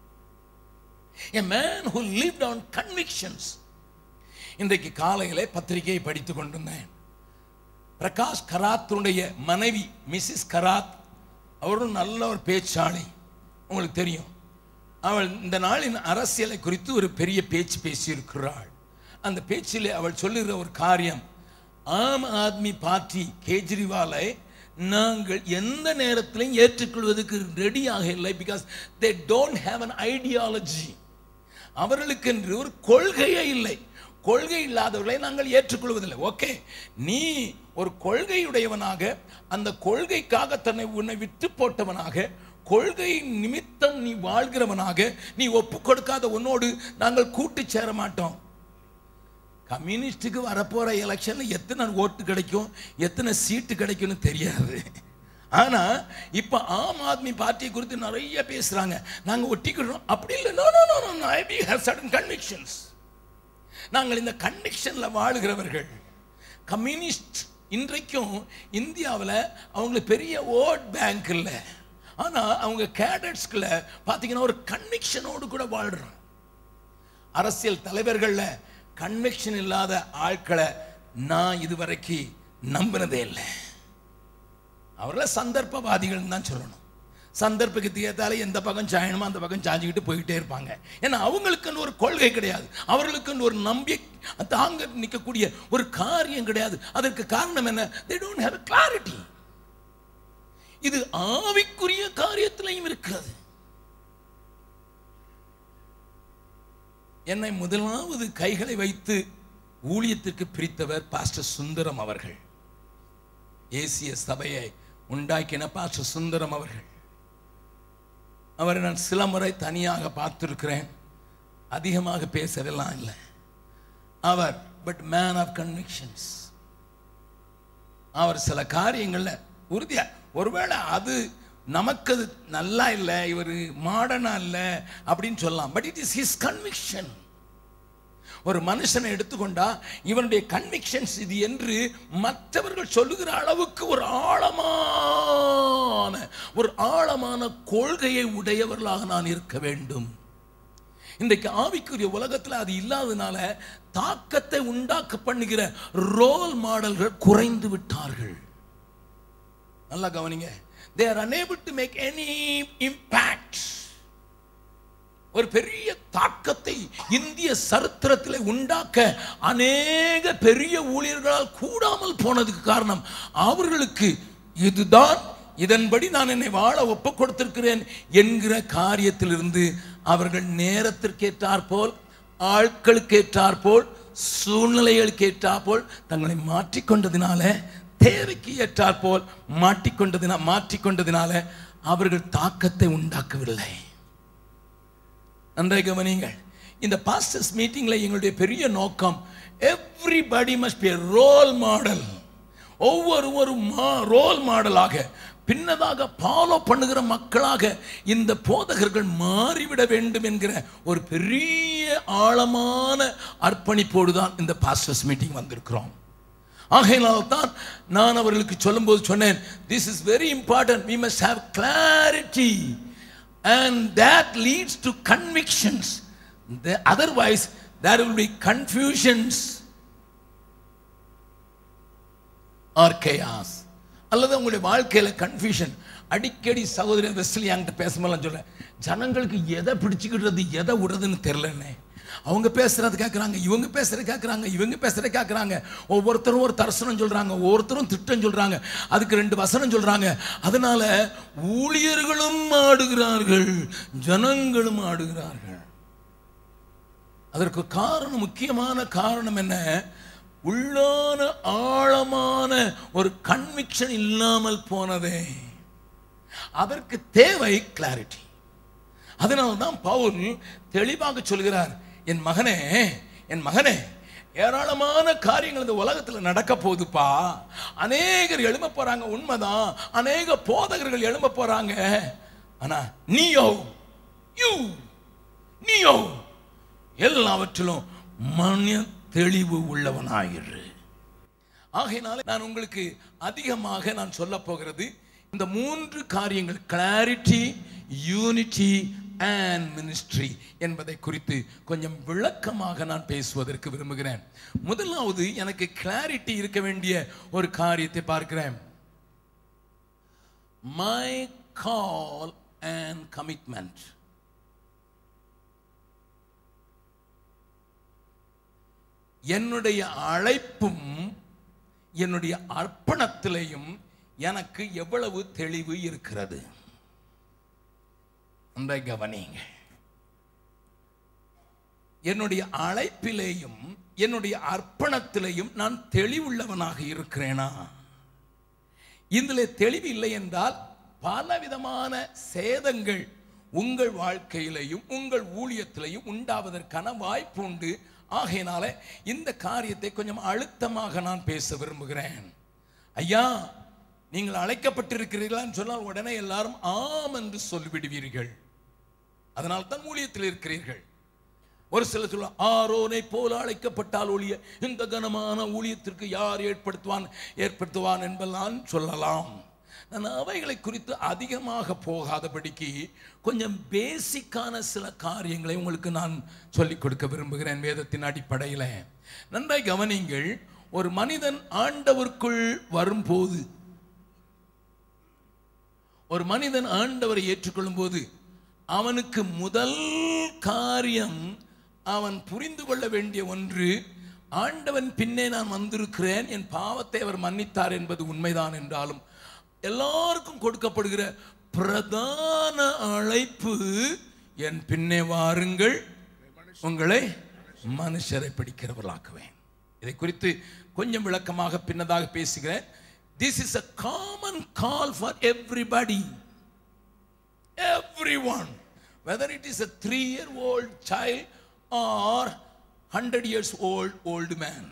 A man who lived on convictions. இன்றைக்கு காலையிலே பத்திரிகையை படித்துக் கொண்டிருந்தேன். பிரகாஷ் கராத்துடைய மனைவி மிஸ்ஸஸ் கராத், அவரும் நல்ல ஒரு பேச்சாளி, உங்களுக்கு தெரியும். அவள் இந்த நாளின் அரசியலை குறித்து ஒரு பெரிய பேச்சு பேசியிருக்கிறாள். அந்த பேச்சிலே அவள் சொல்லுகிற ஒரு காரியம், ஆம் ஆத்மி பார்ட்டி கேஜ்ரிவாலை நாங்கள் எந்த நேரத்திலையும் ஏற்றுக்கொள்வதற்கு ரெடியாக இல்லை. Because they don't have an ideology. அவர்களுக்கு என்று ஒரு கொள்கையே இல்லை. கொள்கை இல்லாதவர்களை நாங்கள் ஏற்றுக்கொள்வதில்லை. ஓகே, நீ ஒரு கொள்கையுடையவனாக, அந்த கொள்கைக்காக தன்னை உன்னை விட்டு போட்டவனாக, கொள்கை நிமித்தம் நீ வாழ்கிறவனாக நீ ஒப்பு கொடுக்காத உன்னோடு நாங்கள் கூட்டு சேர மாட்டோம். கம்யூனிஸ்டுக்கு வரப்போற எலெக்ஷன்ல எத்தனை ஓட்டு கிடைக்கும், எத்தனை சீட்டு கிடைக்கும்னு தெரியாது. ஆனா இப்ப ஆம் ஆத்மி பார்ட்டியை குறித்து நிறைய பேசுறாங்க, நாங்க ஒட்டிக்கிறோம். அப்படி இல்லை. No no no no, I we have certain convictions. நாங்கள் இந்த கன்விக்ஷன்ல வாழுகிறவர்கள். கம்யூனிஸ்ட் இன்றைக்கும் இந்தியாவில் அவங்களுக்கு பெரிய ஓட் பேங்க் இல்லை, ஆனா அவங்க கேடட்ஸ்குள்ள பார்த்தீங்கன்னா ஒரு கன்விக்ஷனோடு கூட வாழ்றாங்க. அரசியல் தலைவர்கள்ல கன்விக்ஷன் இல்லாத ஆட்களை நான் இதுவரைக்கும் நம்பினதே இல்லை. அவர்கள சந்தர்ப்பவாதிகள் தான் சொல்லணும். சந்தர்ப்பத்துக்கு ஏத்தாலே எந்த பக்கம் சாயணுமோ அந்த பக்கம் சாஞ்சிக்கிட்டு போயிட்டே இருப்பாங்க. ஏன்னா அவங்களுக்குன்னு ஒரு கொள்கை கிடையாது, அவர்களுக்குன்னு ஒரு நம்பிக்கை தாங்க நிற்கக்கூடிய ஒரு காரியம் கிடையாது. அதற்கு காரணம் என்ன? they don't have clarity. இது ஆவிக்குரிய காரியத்திலையும் இருக்கிறது. என்னை முதலாவது கைகளை வைத்து ஊழியத்திற்கு பிரித்தவர் பாஸ்டர் சுந்தரம் அவர்கள். ஏசிய சபையை உண்டாக்கின பாஸ்டர் சுந்தரம் அவர்கள். அவரை நான் சில முறை தனியாக பார்த்திருக்கிறேன், அதிகமாக பேசவெல்லாம் இல்லை. அவர் பட் மேன் ஆஃப் கன்விக்ஷன்ஸ். அவர் சில காரியங்கள்ல உறுதியா, ஒருவேளை அது நமக்கு அது நல்லா இல்லை, இவர் மாடர்னா இல்லை அப்படின்னு சொல்லலாம், but it is his conviction. ஒரு மனுஷனை எடுத்துக்கொண்டா இவனுடைய கன்விக்ஷன்ஸ் இது என்று மற்றவர்கள் சொல்லுகிற அளவுக்கு ஒரு ஆழமான ஒரு ஆழமான கொள்கையை உடையவர்களாக நான் இருக்க வேண்டும். இன்றைக்கு ஆவிக்குரிய உலகத்தில் அது இல்லாதனால தாக்கத்தை உண்டாக்க பண்ணுகிற ரோல் மாடல்கள் குறைந்து விட்டார்கள். நல்லா கவனிங்க. They are unable to make any impact. ஒரு பெரிய தாக்கத்தை இந்திய சரித்திரத்தில் உண்டாக்க அநேக பெரிய ஊழியர்களால் கூடாமல் போனதுக்கு காரணம் அவர்களுக்கு இதுதான், இதன்படி நான் என்னை வாழ ஒப்பு கொடுத்திருக்கிறேன் என்கிற காரியத்திலிருந்து அவர்கள் நேரத்திற்கு ஏற்றாற்போல், ஆட்களுக்கு ஏற்றாற்போல், சூழ்நிலைகளுக்கு ஏற்றாற்போல் தங்களை மாற்றிக்கொண்டதினால, தேவைக்கு ஏற்றாற்போல் மாட்டிக்கொண்டதினா மாற்றிக்கொண்டதினால அவர்கள் தாக்கத்தை உண்டாக்கவில்லை. நன்றாக கவனியுங்கள். இந்த பாஸ்டர்ஸ் மீட்டிங்ல எங்களுடைய பெரிய நோக்கம், everybody must be a role model. ஒவ்வொரு ஒரு ரோல் மாடலாக பின்னதாக ஃபாலோ பண்ணுகிற மக்களாக இந்த போதகர்கள் மாறிவிட வேண்டும் என்கிற ஒரு பெரிய ஆழமான அர்ப்பணிப்போடு தான் இந்த பாஸ்டர்ஸ் மீட்டிங் வந்திருக்கிறோம். ஆகையினால் தான் நான் அவர்களுக்கு சொல்லும்போது சொன்னேன், this is very important, we must have clarity and that leads to convictions, otherwise there will be confusions or chaos. அல்லது உங்களுடைய வாழ்க்கையில கன்ஃபியூஷன். அடிக்கடி சகோதரர் வெஸ்லி என்கிட்ட பேசும்போது சொல்ல, ஜனங்களுக்கு எதை பிடிச்சிக்கிடுறது எதை விடுறதுன்னு தெரியலன்னு. அவங்க பேசுறது கேட்குறாங்க, இவங்க பேசுறது கேட்குறாங்க, இவங்க பேசுறது கேட்குறாங்க. ஒவ்வொருத்தரும் ஒரு தரிசனம் சொல்றாங்க, ஒவ்வொருத்தரும் திட்டம் சொல்றாங்க, அதுக்கு ரெண்டு வசனம் சொல்றாங்க. அதனால ஊழியர்களும் ஆடுகிறார்கள், ஜனங்களும் ஆடுகிறார்கள். அதற்கு காரணம், முக்கியமான காரணம் என்ன? உள்ளான ஆழமான ஒரு கன்விக்ஷன் இல்லாமல் போனதே. அதற்கு தேவை கிளாரிட்டி. அதனால்தான் பவுல் தெளிவாக சொல்கிறார், என் மகனே என் மகனே ஏராளமான காரியங்கள் இந்த உலகத்தில் நடக்க போகுதுப்பா. அநேகர் எழும்ப போறாங்க, உண்மைதான். அநேக போதகர்கள் எழும்ப போறாங்க. ஆனா நீயோ யூ நீயோ எல்லாவற்றிலும் மன தெளிவு உள்ளவனாயிரு. ஆகையினால நான் உங்களுக்கு அதிகமாக நான் சொல்ல போகிறது இந்த மூன்று காரியங்கள், கிளாரிட்டி, யூனிட்டி அண்ட் மினிஸ்ட்ரி என்பதை குறித்து கொஞ்சம் விளக்கமாக நான் பேசுவதற்கு விரும்புகிறேன். முதலாவது, எனக்கு கிளாரிட்டி இருக்க வேண்டிய ஒரு காரியத்தை பார்க்கிறேன். My call and commitment. என்னுடைய அழைப்பும் என்னுடைய அர்ப்பணத்திலையும் எனக்கு எவ்வளவு தெளிவு இருக்கிறது அந்த கவனிங்க. என்னுடைய அழைப்பிலேயும் என்னுடைய அர்ப்பணத்திலேயும் நான் தெளிவுள்ளவனாக இருக்கிறேனா? இதில் தெளிவு இல்லை என்றால் பலவிதமான சேதங்கள் உங்கள் வாழ்க்கையிலையும் உங்கள் ஊழியத்திலையும் உண்டாவதற்கான வாய்ப்பு உண்டு. ஆகையினால இந்த காரியத்தை கொஞ்சம் அழுத்தமாக நான் பேச விரும்புகிறேன். ஐயா, நீங்கள் அழைக்கப்பட்டிருக்கிறீர்களான்னு சொன்னால் உடனே எல்லாரும் ஆம் என்று சொல்லிவிடுவீர்கள். அதனால் தான் ஊழியத்தில் இருக்கிறீர்கள். ஒரு சில சொல்ல, ஆரோனை போல அழைக்கப்பட்டால் ஒழிய இந்த கனமான ஊழியத்திற்கு யார் ஏற்படுத்துவான் ஏற்படுத்துவான் என்பதெல்லாம் சொல்லலாம். நான் அவைகளை குறித்து அதிகமாக போகாதபடிக்கு கொஞ்சம் பேசிக்கான சில காரியங்களை உங்களுக்கு நான் சொல்லிக் கொடுக்க விரும்புகிறேன் வேதத்தின் அடிப்படையில். நன்றாய் கவனிங்கள். ஒரு மனிதன் ஆண்டவருக்குள் வரும்போது, ஒரு மனிதன் ஆண்டவரை ஏற்றுக்கொள்ளும் போது அவனுக்கு முதல் காரியம் அவன் புரிந்து கொள்ள வேண்டிய ஒன்று, ஆண்டவன் பின்னே நான் வந்திருக்கிறேன், என் பாவத்தை அவர் மன்னித்தார் என்பது உண்மைதான் என்றாலும் எல்லாருக்கும் கொடுக்கப்படுகிற பிரதான அழைப்பு, என் பின்னே வாருங்கள், உங்களை மனுஷரை பிடிக்கிறவர்களாக்குவேன். இதை குறித்து கொஞ்சம் விளக்கமாக பின்னதாக பேசுகிறேன். This is a common call for everybody, everyone, whether it is a three-year-old child or hundred years old old man.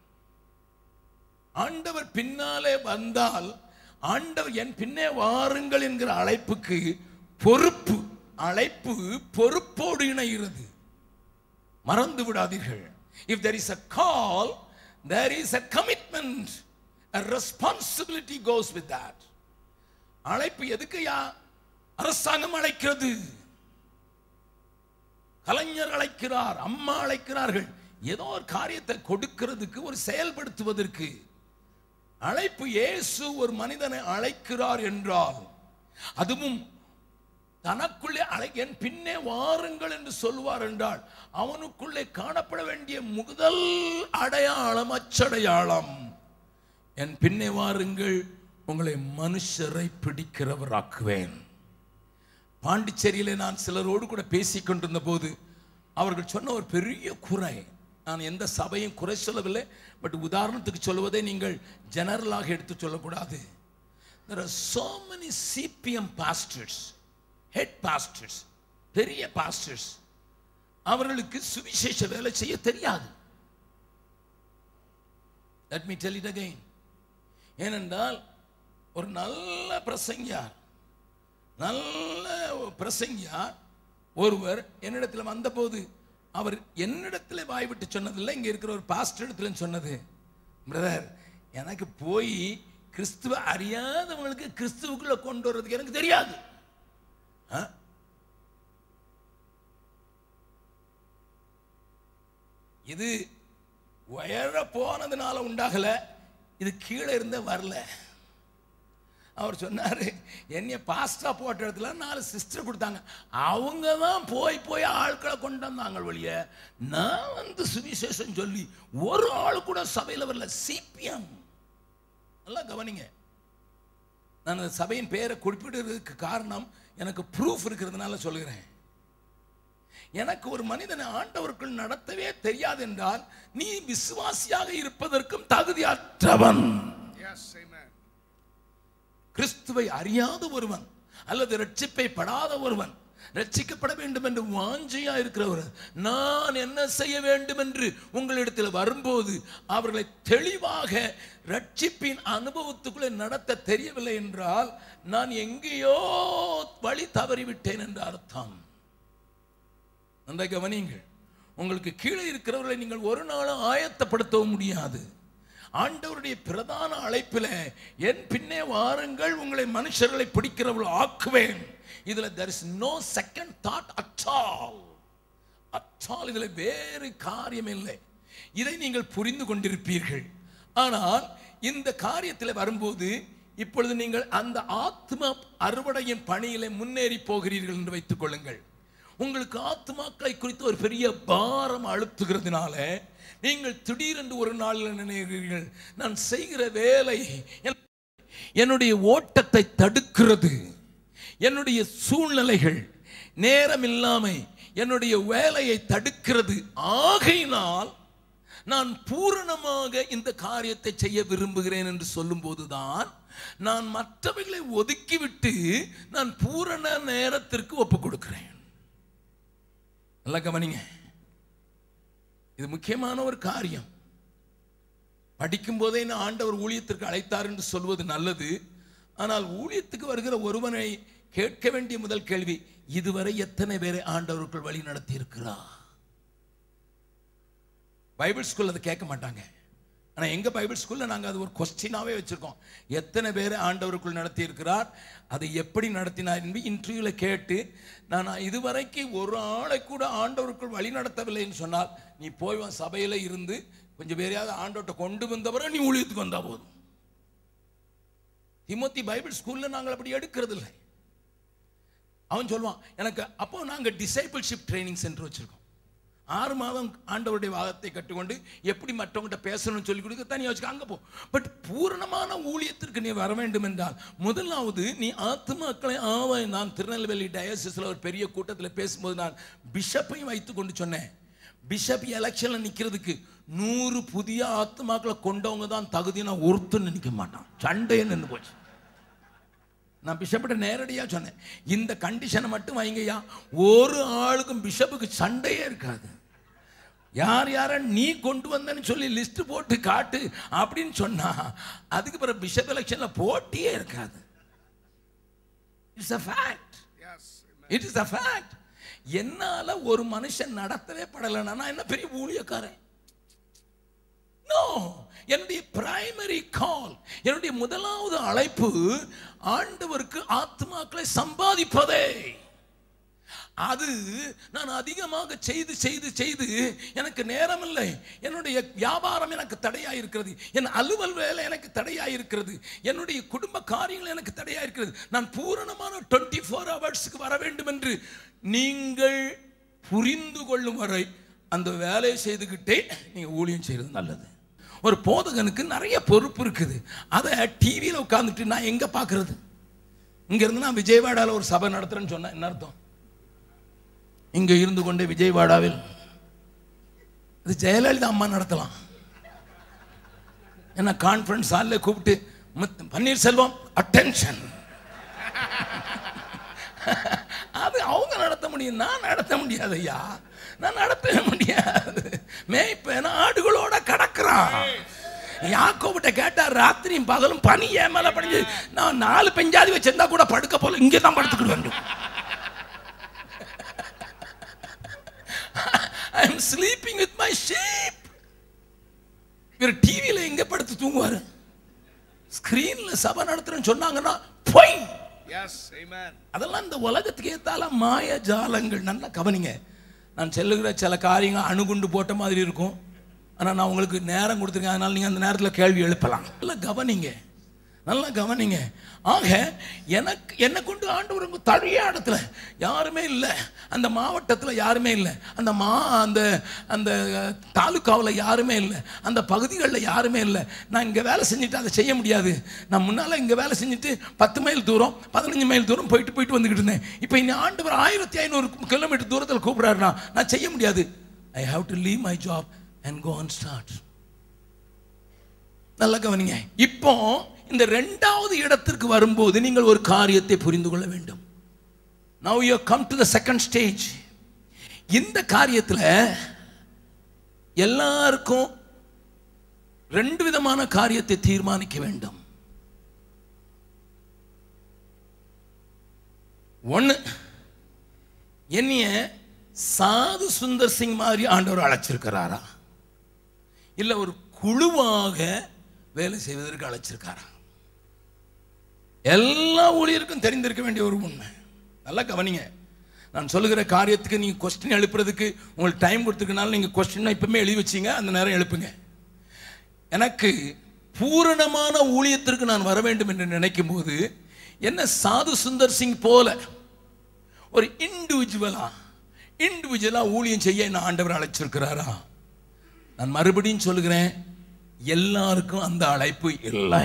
ஆண்டவர் பின்னாலே வந்தால், ஆண்டவர் என் பின்னே வாருங்கள் என்கிற அழைப்புக்கு பொறுப்பு, அழைப்பு பொறுப்போடு இணைகிறது. மறந்து விடாதீர்கள். If there is a call, there is a commitment, a responsibility goes with that. அழைப்பு எதுக்குயா? அரசாங்கம் அழைக்கிறது, கலைஞர் அழைக்கிறார், அம்மா அழைக்கிறார்கள், ஏதோ ஒரு காரியத்தை கொடுக்கிறதுக்கு, ஒரு செயல்படுத்துவதற்கு. அழைப்பு, இயேசு ஒரு மனிதனை அழைக்கிறார் என்றால், அதுவும் தனக்குள்ளே அழை என் பின்னே வாருங்கள் என்று சொல்வார் என்றால் அவனுக்குள்ளே காணப்பட வேண்டிய முதல் அடையாளம், அச்சடையாளம், என் பின்னே வாருங்கள், உங்களை மனுஷரை பிடிக்கிறவராக்குவேன். பாண்டிச்சேரியிலே நான் சிலரோடு கூட பேசிக் கொண்டிருந்த போது அவர்கள் சொன்ன ஒரு பெரிய குறை, நான் எந்த சபையும் குறை சொல்லவில்லை, பட் உதாரணத்துக்கு சொல்வதை நீங்கள் ஜெனரலாக எடுத்து சொல்லக்கூடாது. There are so many C P M pastors, head pastors, பெரிய pastors, அவர்களுக்கு சுவிசேஷ வேலை செய்ய தெரியாது. Let me tell it again. ஏனென்றால் ஒரு நல்ல பிரசங்கியார் நல்ல பிரசங்கியார் ஒருவர் என்னிடத்தில் வந்தபோது அவர் என்னிடத்தில் வாய்விட்டு சொன்னதில்லை, இங்கே இருக்கிற ஒரு பாஸ்டர் இடத்துல சொன்னது, பிரதர் எனக்கு போய் கிறிஸ்துவ அறியாதவங்களுக்கு கிறிஸ்துவுக்குள்ள கொண்டு வர்றதுக்கு எனக்கு தெரியாது. இது உயர போனதுனால உண்டாகல, இது கீழே இருந்தே வரல. அவர் சொன்னாரு, என்னைய பாஸ்டா போட்ட இடத்துல நாலு சிஸ்டர் கொடுத்தாங்க, அவங்க தான் போய் போய் ஆட்களை கொண்டு வந்தாங்க வழிய, நான் வந்து சுவிசேஷம் சொல்லி ஒரு ஆள் கூட சபையில் வரல. சிபிஎம் நல்லா கவனிங்க, நான் சபையின் பேரை குறிப்பிடுறதுக்கு காரணம் எனக்கு ப்ரூஃப் இருக்கிறதுனால சொல்லுகிறேன். எனக்கு ஒரு மனிதனை ஆண்டவருக்குள் நடத்தவே தெரியாது என்றால் நீ விசுவாசியாக இருப்பதற்கும் தகுதியற்றவன். கிறிஸ்துவை அறியாத ஒருவன் அல்லது ரட்சிப்பை படாத ஒருவன் ரட்சிக்கப்பட வேண்டும் என்று வாஞ்சையா இருக்கிறவர், நான் என்ன செய்ய வேண்டும் என்று உங்களிடத்தில் வரும்போது அவர்களை தெளிவாக ரட்சிப்பின் அனுபவத்துக்குள்ளே நடத்த தெரியவில்லை என்றால் நான் எங்கேயோ வழி தவறிவிட்டேன் என்று அர்த்தம். நன்றாக கவனியுங்கள், உங்களுக்கு கீழே இருக்கிறவர்களை நீங்கள் ஒரு நாளும் ஆயத்தப்படுத்தவும் முடியாது. ஆண்டவருடைய பிரதான அழைப்பில் என் பின்னே வாருங்கள், உங்களை மனுஷர்களை பிடிக்கிறவர்கள் ஆக்குவேன். இதுல there is no second thought at all. at all இதுல வேறு காரியம் இல்லை. இதை நீங்கள் புரிந்து கொண்டிருப்பீர்கள். ஆனால் இந்த காரியத்தில் வரும்போது இப்பொழுது நீங்கள் அந்த ஆத்மா அறுவடையின் பணியிலே முன்னேறி போகிறீர்கள் என்று வைத்துக் கொள்ளுங்கள். உங்களுக்கு ஆத்மாக்களை குறித்து ஒரு பெரிய பாரம் அழுத்துகிறதுனால நீங்கள் திடீரென்று ஒரு நாளில் நினைக்கிறீர்கள், நான் செய்கிற வேலை என்னுடைய ஓட்டத்தை தடுக்கிறது, என்னுடைய சூழ்நிலைகள் நேரம் இல்லாமை என்னுடைய வேலையை தடுக்கிறது, ஆகையினால் நான் பூரணமாக இந்த காரியத்தை செய்ய விரும்புகிறேன் என்று சொல்லும் போதுதான் நான் மற்றவைகளை ஒதுக்கிவிட்டு நான் பூரண நேரத்திற்கு ஒப்புக் கொடுக்கிறேன். நல்லா கவனிங்க, இது முக்கியமான ஒரு காரியம். படிக்கும் போதே நான் ஆண்டவர் ஊழியத்திற்கு அழைத்தார் என்று சொல்வது நல்லது. ஆனால் ஊழியத்துக்கு வருகிற ஒருவனை கேட்க வேண்டிய முதல் கேள்வி, இதுவரை எத்தனை பேரை ஆண்டவருக்குள் வழி நடத்தி இருக்கிறார்? பைபிள் ஸ்கூல் அதை கேட்க மாட்டாங்க. ஆனால் எங்கள் பைபிள் ஸ்கூலில் நாங்கள் அது ஒரு கொஸ்டினாகவே வச்சுருக்கோம். எத்தனை பேரை ஆண்டவருக்குள் நடத்தி இருக்கிறார், அதை எப்படி நடத்தினார் என்று இன்டர்வியூவில் கேட்டு, நான் இதுவரைக்கும் ஒரு ஆளை கூட ஆண்டவருக்குள் வழி நடத்தவில்லைன்னு சொன்னால் நீ போய் சபையில் இருந்து கொஞ்சம் பேரையாவது ஆண்டவர்கிட்ட கொண்டு வந்தவரை நீ ஊழியத்துக்கு வந்தால் போதும். திமோத்தி பைபிள் ஸ்கூலில் நாங்கள் அப்படி எடுக்கிறது இல்லை. அவன் சொல்லுவான், எனக்கு அப்போ நாங்கள் டிசைபிள்ஷிப் ட்ரைனிங் சென்டர் வச்சுருக்கோம். ஆறு மாதம் ஆண்டவருடைய வாதத்தை கற்றுக்கொண்டு எப்படி மற்றவங்கள்ட்ட பேசணும்னு சொல்லி கொடுக்க தனியாக வச்சுக்க, அங்கே போ. பட் பூரணமான ஊழியத்திற்கு நீ வர வேண்டும் என்றால் முதலாவது நீ ஆத்மாக்களை ஆவ. நான் திருநெல்வேலி டயசிஸில் ஒரு பெரிய கூட்டத்தில் பேசும்போது நான் பிஷப்பையும் வைத்து கொண்டு சொன்னேன், பிஷப் எலெக்ஷனில் நிற்கிறதுக்கு நூறு புதிய ஆத்மாக்களை கொண்டவங்க தான் தகுதினா ஒருத்தன்னு நிற்க மாட்டான், சண்டையை நின்று போச்சு. நான் பிஷப்பிட்ட நேரடியாக சொன்னேன், இந்த கண்டிஷனை மட்டும் வைங்கய்யா, ஒரு ஆளுக்கும் பிஷப்புக்கு சண்டையே இருக்காது. யார் யார நீ கொண்டு வந்தன்னு சொல்லி லிஸ்ட் போட்டு காட்டு அப்படின்னு சொன்னா அதுக்கு பிறகு பிஷப் எலெக்ஷன்ல போட்டியே இருக்காது. It's a fact. It is a fact. என்னால ஒரு மனுஷன் நடத்தவே படலைன்னா நான் என்ன பெரிய ஊழியக்காரன்? நோ. என்னுடைய பிரைமரி கால், என்னுடைய முதலாவது அழைப்பு ஆண்டவருக்கு ஆத்மாக்களை சம்பாதிப்பதே. அது நான் அதிகமாக செய்து செய்து செய்து எனக்கு நேரம் இல்லை. என்னுடைய வியாபாரம் எனக்கு தடையாக இருக்கிறது, என் அலுவல் வேலை எனக்கு தடையாக இருக்கிறது, என்னுடைய குடும்ப காரியங்கள் எனக்கு தடையாக இருக்கிறது. நான் பூரணமான டுவெண்ட்டி ஃபோர் ஹவர்ஸுக்கு வர வேண்டும் என்று நீங்கள் புரிந்து கொள்ளும் வரை அந்த வேலையை செய்துக்கிட்டே நீங்கள் ஊழியம் செய்கிறது நல்லது. ஒரு போதகனுக்கு நிறைய பொறுப்பு இருக்குது. அதை டிவியில் உட்காந்துட்டு நான் எங்கே பார்க்கறது? இங்கேருந்து நான் விஜயவாடாவில் ஒரு சபை நடத்துகிறேன்னு சொன்னேன், என்ன அர்த்தம்? இங்கே இருந்து கொண்டே விஜயவாடாவில் இது ஜெயலலிதா அம்மா நடத்தலாம். என்ன கான்ஃபரன்ஸ் ஹாலில் கூப்பிட்டு பன்னீர்செல்வம் அட்டென்ஷன் அது அவங்க நடத்த முடியும், நான் நடத்த முடியாது ஐயா, நான் நடத்தவே முடியாது. மேய்ப்பேன் ஆடுகளோட கடக்கிறான். யாக்கோபிட்ட கேட்டா ராத்திரியும் பகலும் பனி ஏன் மேல படுது, நான் நாலு பெஞ்சாதி வச்சிருந்தா கூட படுக்க போல இங்கே தான் படுத்துக்கிட்டு வேண்டும். I am sleeping with my sheep. இவர் டிவியில எங்க படுத்து தூங்குவாரு? ஸ்கிரீன்ல சபை நடத்துறேன்னு சொன்னாங்கன்னா போய். Yes, amen. அதெல்லாம் இந்த உலகத்துக்கு ஏத்தால மாய ஜாலங்கள். நல்லா கவனிங்க. நான் சொல்லுகிற சில காரியங்கள் அணுகுண்டு போட்ட மாதிரி இருக்கும். ஆனால் நான் உங்களுக்கு நேரம் கொடுத்துருக்கேன், அதனால் நீங்கள் அந்த நேரத்தில் கேள்வி எழுப்பலாம். நல்லா கவனிங்க, நல்லா கவனிங்க. ஆக எனக்கு என்னை கொண்டு ஆண்டவர் தழிய இடத்துல யாருமே இல்லை, அந்த மாவட்டத்தில் யாருமே இல்லை, அந்த மா அந்த அந்த தாலுக்காவில் யாருமே இல்லை, அந்த பகுதிகளில் யாருமே இல்லை. நான் இங்கே வேலை செஞ்சுட்டு அதை செய்ய முடியாது. நான் முன்னால் இங்கே வேலை செஞ்சுட்டு பத்து மைல் தூரம் பதினஞ்சு மைல் தூரம் போயிட்டு போயிட்டு வந்துக்கிட்டு இருந்தேன். இப்போ இன்னும் ஆண்டவர் ஆயிரத்தி ஐநூறு கிலோமீட்டர் தூரத்தில் கூப்பிடாருனா நான் செய்ய முடியாது. I have to leave my job and go and start. நல்லா கவனிங்க. இப்போ இந்த இரண்டாவது இடத்திற்கு வரும்போது நீங்கள் ஒரு காரியத்தை புரிந்து கொள்ள வேண்டும். Now you have come to the second stage. இந்த காரியத்தில் எல்லாருக்கும் ரெண்டு விதமான காரியத்தை தீர்மானிக்க வேண்டும். ஒன்று, என்னைய சாது சுந்தர் சிங் மாதிரி ஆண்டவர் அழைச்சிருக்கிறாரா, இல்லை ஒரு குழுவாக வேலை செய்வதற்கு அழைச்சிருக்காரா? எல்லா ஊழியருக்கும் தெரிந்திருக்க வேண்டிய ஒரு உண்மை. நல்லா கவனிங்க. நான் சொல்லுகிற காரியத்துக்கு நீங்கள் கொஸ்டின் எழுப்புறதுக்கு உங்களுக்கு டைம் கொடுத்துருக்கனால நீங்கள் கொஸ்டின் இப்பவுமே எழுதி வச்சிங்க, அந்த நேரம் எழுப்புங்க. எனக்கு பூரணமான ஊழியத்திற்கு நான் வர வேண்டும் என்று நினைக்கும் போது என்ன சாது சுந்தர் சிங் போல ஒரு இண்டிவிஜுவலா இண்டிவிஜுவலா ஊழியம் செய்ய என்ன ஆண்டவர் அழைச்சிருக்கிறாரா? நான் மறுபடியும் சொல்லுகிறேன், எல்லாருக்கும் அந்த அழைப்பு இல்லை.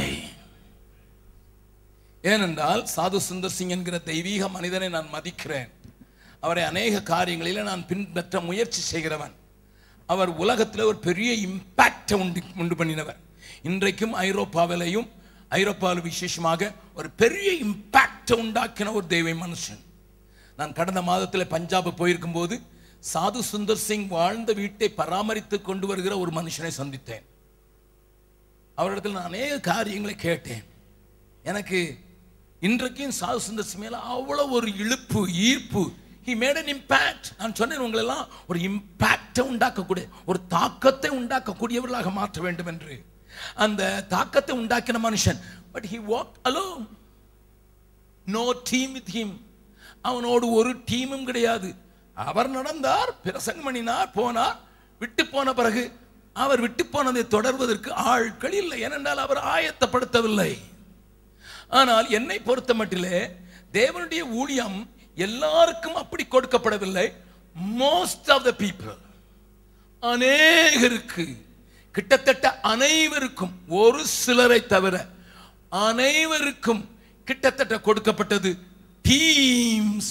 ஏனென்றால் சாது சுந்தர் சிங் என்கிற தெய்வீக மனிதனை நான் மதிக்கிறேன். அவரை அநேக காரியங்களில் நான் பின்பற்ற முயற்சி செய்கிறவன். அவர் உலகத்தில் ஒரு பெரிய இம்பாக்டை உண்டு உண்டு பண்ணினவர். இன்றைக்கும் ஐரோப்பாவிலையும் ஐரோப்பாவில் விசேஷமாக ஒரு பெரிய இம்பாக்டை உண்டாக்கின ஒரு தெய்வ மனுஷன். நான் கடந்த மாதத்தில் பஞ்சாப் போயிருக்கும் போது சாது சுந்தர் சிங் வாழ்ந்த வீட்டை பராமரித்து கொண்டு வருகிற ஒரு மனுஷனை சந்தித்தேன். அவரிடத்தில் நான் அநேக காரியங்களை கேட்டேன். எனக்கு இன்றைக்கும் சாது சுந்தர் சிங் மேல அவ்வளவு ஒரு இழுப்பு, ஈர்ப்பு. He made an impact. நான் சொன்னேன், உங்களெல்லாம் ஒரு இம்பாக்டை உண்டாக்கக்கூடிய, ஒரு தாக்கத்தை உண்டாக்கக்கூடியவர்களாக மாற்ற வேண்டும் என்று. அந்த தாக்கத்தை உண்டாக்கின மனுஷன். But he walked alone. No team with him. அவனோடு ஒரு டீமும் கிடையாது. அவர் நடந்தார், பிரசங்கம் பண்ணினார், போனார். விட்டு போன பிறகு அவர் விட்டு போனதை தொடர்வதற்கு ஆட்கள் இல்லை. ஏனென்றால் அவர் ஆயத்தப்படுத்தவில்லை. ஆனால் என்னை பொறுத்த மட்டிலே தேவனுடைய ஊழியம் எல்லாருக்கும் அப்படி கொடுக்கப்படவில்லை. மோஸ்ட் ஆஃப் த பீப்புள், அநேகருக்கு, கிட்டத்தட்ட அனைவருக்கும், ஒரு சிலரை தவிர அனைவருக்கும் கிட்டத்தட்ட கொடுக்கப்பட்டது டீம்ஸ்,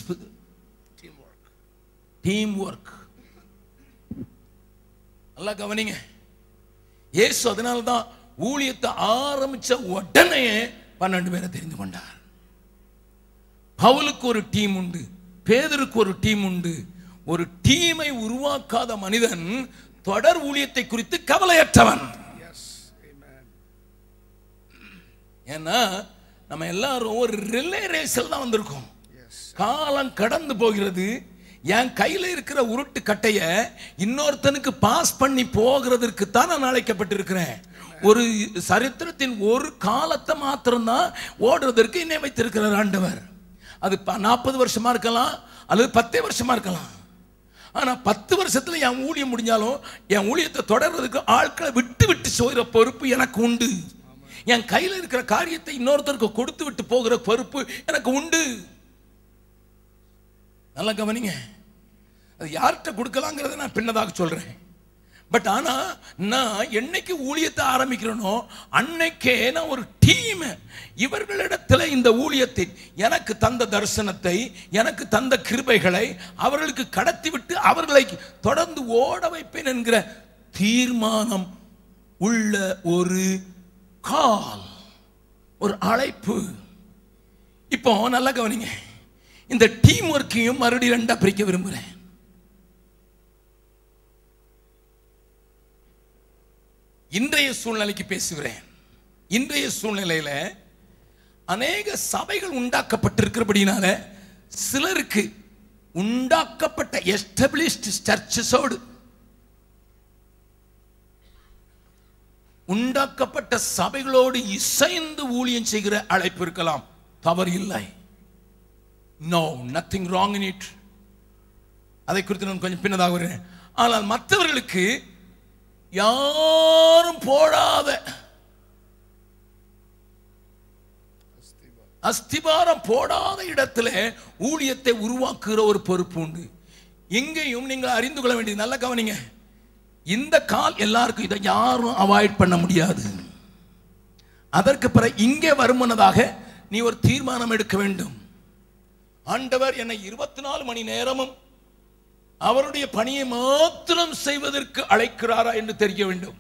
டீம் ஒர்க். நல்லா கவனிங்க. இயேசு அதனால தான் ஊழியத்தை ஆரம்பிச்ச உடனே பன்னெண்டு பேரை தெரிந்து கொண்டார். பவுலுக்கு ஒரு டீம் உண்டு, பேதுருக்கு ஒரு டீம் உண்டு. ஒரு டீமை உருவாக்காத மனிதன் தொடர் ஊழியத்தை குறித்து கவலையற்றவன். ஏன்னா நம்ம எல்லாரும் ஒரு ரிலே ரேஸில் தான் வந்திருக்கோம். காலம் கடந்து போகிறது. என் கையில் இருக்கிற உருட்டு கட்டைய இன்னொருத்தனுக்கு பாஸ் பண்ணி போகிறதற்கு தான் நான் அழைக்கப்பட்டிருக்கிறேன். ஒரு சரித்திரத்தின் ஒரு காலத்தை மாத்திரம்தான் ஓடுறதற்கு என்னை வைத்திருக்கிறார் ஆண்டவர். அது நாற்பது வருஷமா இருக்கலாம், அல்லது பத்தே வருஷமா இருக்கலாம். ஆனா பத்து வருஷத்துல என் ஊழியம் முடிஞ்சாலும் என் ஊழியத்தை தொடர்றதுக்கு ஆட்களை விட்டு விட்டு செய்கிற பொறுப்பு எனக்கு உண்டு. என் கையில் இருக்கிற காரியத்தை இன்னொருத்தருக்கு கொடுத்து விட்டு போகிற பொறுப்பு எனக்கு உண்டு. நல்லா கவனிங்க. அது யார்கிட்ட கொடுக்கலாங்கிறத நான் பின்னதாக சொல்றேன். பட் ஆனா நான் என்னைக்கு ஊழியத்தை ஆரம்பிக்கிறேனோ அன்னைக்கே நான் ஒரு டீம், இவர்களிடத்தில் இந்த ஊழியத்தை எனக்கு தந்த தரிசனத்தை, எனக்கு தந்த கிருபைகளை அவர்களுக்கு கடத்தி விட்டு அவர்களை தொடர்ந்து ஓட வைப்பேன் என்கிற தீர்மானம் உள்ள ஒரு கால், ஒரு அழைப்பு. இப்போ நல்லா கவனிங்க. இந்த டீம் ஒர்க்கையும் மறுபடியும் ரெண்டா பிரிக்க விரும்புகிறேன். இன்றைய சூழ்நிலைக்கு பேசுகிறேன். இன்றைய சூழ்நிலையில அநேக சபைகள் உண்டாக்கப்பட்டிருக்கிறபடினால சிலருக்கு உண்டாக்கப்பட்ட எஸ்டாப்ளிஷ்ட் சர்ச்சஸோடு உண்டாக்கப்பட்ட சபைகளோடு இசைந்து ஊழியம் செய்கிற அழைப்பு இருக்கலாம், தவறு இல்லை. No, nothing wrong in it. அதை குறித்து நான் கொஞ்சம் பின்னதாக வருகிறேன். ஆனால் மற்றவர்களுக்கு யாரும் போடாத அஸ்திபாரம் போடாத இடத்துல ஊழியத்தை உருவாக்குகிற ஒரு பொறுப்பு உண்டு. எங்கேயும் நீங்கள் அறிந்து கொள்ள வேண்டியது, நல்ல கவனிங்க, இந்த கால் எல்லாருக்கும் இதை யாரும் அவாய்ட் பண்ண முடியாது. அதற்கு பிறகு இங்கே வருமானதாக நீ ஒரு தீர்மானம் எடுக்க வேண்டும். ஆண்டவர் என்னை இருபத்தி நாலு மணி நேரமும் அவருடைய பணியை மாத்திரம் செய்வதற்கு அழைக்கிறாரா என்று தெரிய வேண்டும்.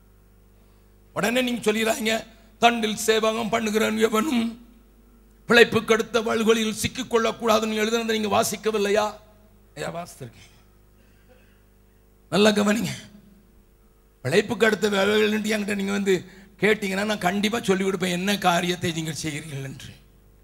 உடனே நீங்க சொல்லிடுறாங்க, தண்டில் சேவகம் பண்ணுகிறேன் எவனும் பிழைப்பு கடுத்த வழிகளில் சிக்கிக் கொள்ளக்கூடாதுன்னு எழுதுனதை நீங்க வாசிக்கவில்லையா? வாசித்திருக்கேன். நல்லா கவனிங்க. பிழைப்புக்கு அடுத்த வேலைகள் என்கிட்ட நீங்க வந்து கேட்டீங்கன்னா நான் கண்டிப்பா சொல்லி கொடுப்பேன் என்ன காரியத்தை நீங்கள் செய்கிறீர்கள் என்று.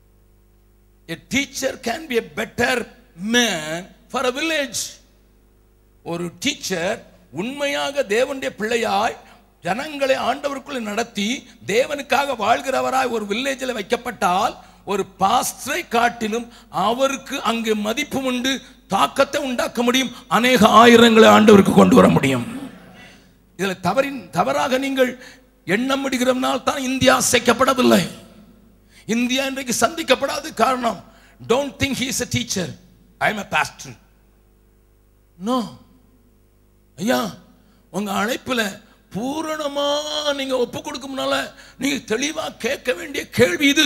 A teacher can be a better man for a village. ஒரு டீச்சர் உண்மையாக தேவனுடைய பிள்ளையாய் ஜனங்களை ஆண்டவருக்குள்ள நடத்தி தேவனுக்காக வாழ்கிறவராய் ஒரு வில்லேஜில் வைக்கப்பட்டால் ஒரு பாஸ்டரை காட்டிலும் அவருக்கு அங்கு மதிப்பு உண்டு, தாக்கத்தை உண்டாக்க முடியும், அநேக ஆயிரங்களை ஆண்டவருக்கு கொண்டு வர முடியும். இதில் தவறின் தவறாக நீங்கள் எண்ணம் முடிகிறனால் தான் இந்தியா அசைக்கப்படவில்லை. இந்தியா இன்றைக்கு சந்திக்கப்படாத காரணம், don't think he is a teacher, I am a pastor. No. ஐயா, உங்க அழைப்புல பூரணமா நீங்க ஒப்பு கொடுக்கும்னால நீங்க தெளிவா கேட்க வேண்டிய கேள்வி இது.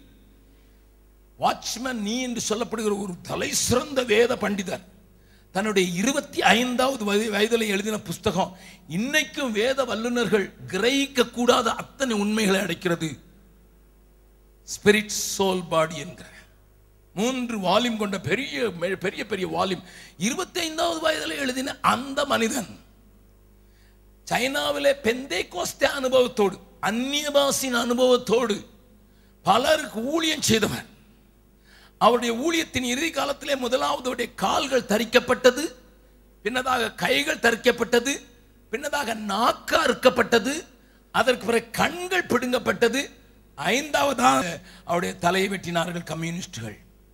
வாட்ச்மேன் நீ என்று சொல்லப்படுகிற ஒரு தலை சிறந்த வேத பண்டிதர் தன்னுடைய இருபத்தி ஐந்தாவது வயதில் எழுதின புஸ்தகம் இன்னைக்கும் வேத வல்லுநர்கள் கிரகிக்க கூடாத அத்தனை உண்மைகளை அடைக்கிறது. ஸ்பிரிட், சோல், பாடி என்கிற மூன்று வால்யூம் கொண்ட பெரிய பெரிய பெரிய வால்யூம் இருபத்தி ஐந்தாவது வயதில் எழுதின அந்த மனிதன் சைனாவிலே பெந்தேகோஸ்தே அனுபவத்தோடு அந்நிய பாஷையின் அனுபவத்தோடு பலருக்கு ஊழியம் செய்தவன். அவருடைய ஊழியத்தின் இறுதி காலத்திலே முதலாவது கால்கள் தரிக்கப்பட்டது, பின்னதாக கைகள் தரிக்கப்பட்டது, பின்னதாக நாக்கு அறுக்கப்பட்டது, அதற்கு பிறகு கண்கள் பிடுங்கப்பட்டது, ஐந்தாவதாக அவருடைய தலையை வெட்டினார்கள் கம்யூனிஸ்டுகள்.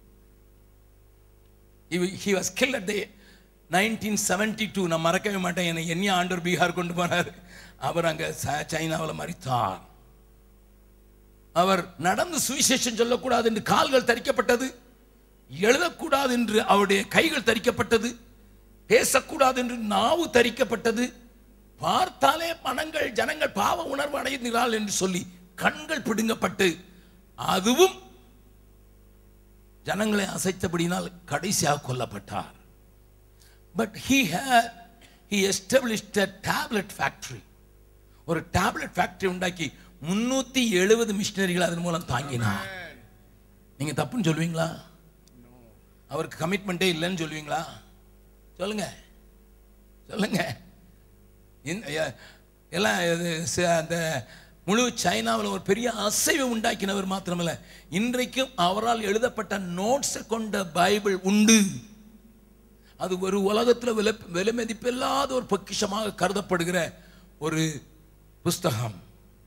He was killed at the nineteen seventy-two. நான் மறக்கவே மாட்டேன். என்னை என்ன ஆண்டவர் பீகார் கொண்டு போனார். அவர் அங்க சைனாவில் மரித்தார். அவர் நடந்து சுவிசேஷம் சொல்லக்கூடாது என்று கால்கள் தரிக்கப்பட்டது, எழுதக்கூடாது என்று அவருடைய கைகள் தரிக்கப்பட்டது, பேசக்கூடாது என்று நாவு தரிக்கப்பட்டது, பார்த்தாலே மனங்கள் ஜனங்கள் பாவ உணர்வு அடைகிறார்கள் என்று சொல்லி கண்கள் பிடுங்கப்பட்டு அதுவும் ஜனங்களை அசைத்தபடினால் கடைசியாக கொல்லப்பட்டார். But he had he established a tablet factory. ஒரு டேப்லெட் ஃபேக்டரி உண்டாக்கி முன்னூத்தி எழுபது மிஷினரிகள் அதன் மூலம் தாங்கினார். நீங்க தப்புன்னு சொல்லுவீங்களா? அவருக்கு கமிட்மெண்டே இல்லைன்னு சொல்லுவீங்களா? சொல்லுங்க சொல்லுங்க. எல்லாம் அந்த முழு சைனாவில் ஒரு பெரிய அசைவை உண்டாக்கினவர் மாத்திரமல்ல, இன்றைக்கும் அவரால் எழுதப்பட்ட நோட்ஸை கொண்ட பைபிள் உண்டு. அது ஒரு உலகத்தில் விலை விலை மதிப்பில்லாத ஒரு பொக்கிஷமாக கருதப்படுகிற ஒரு புஸ்தகம்.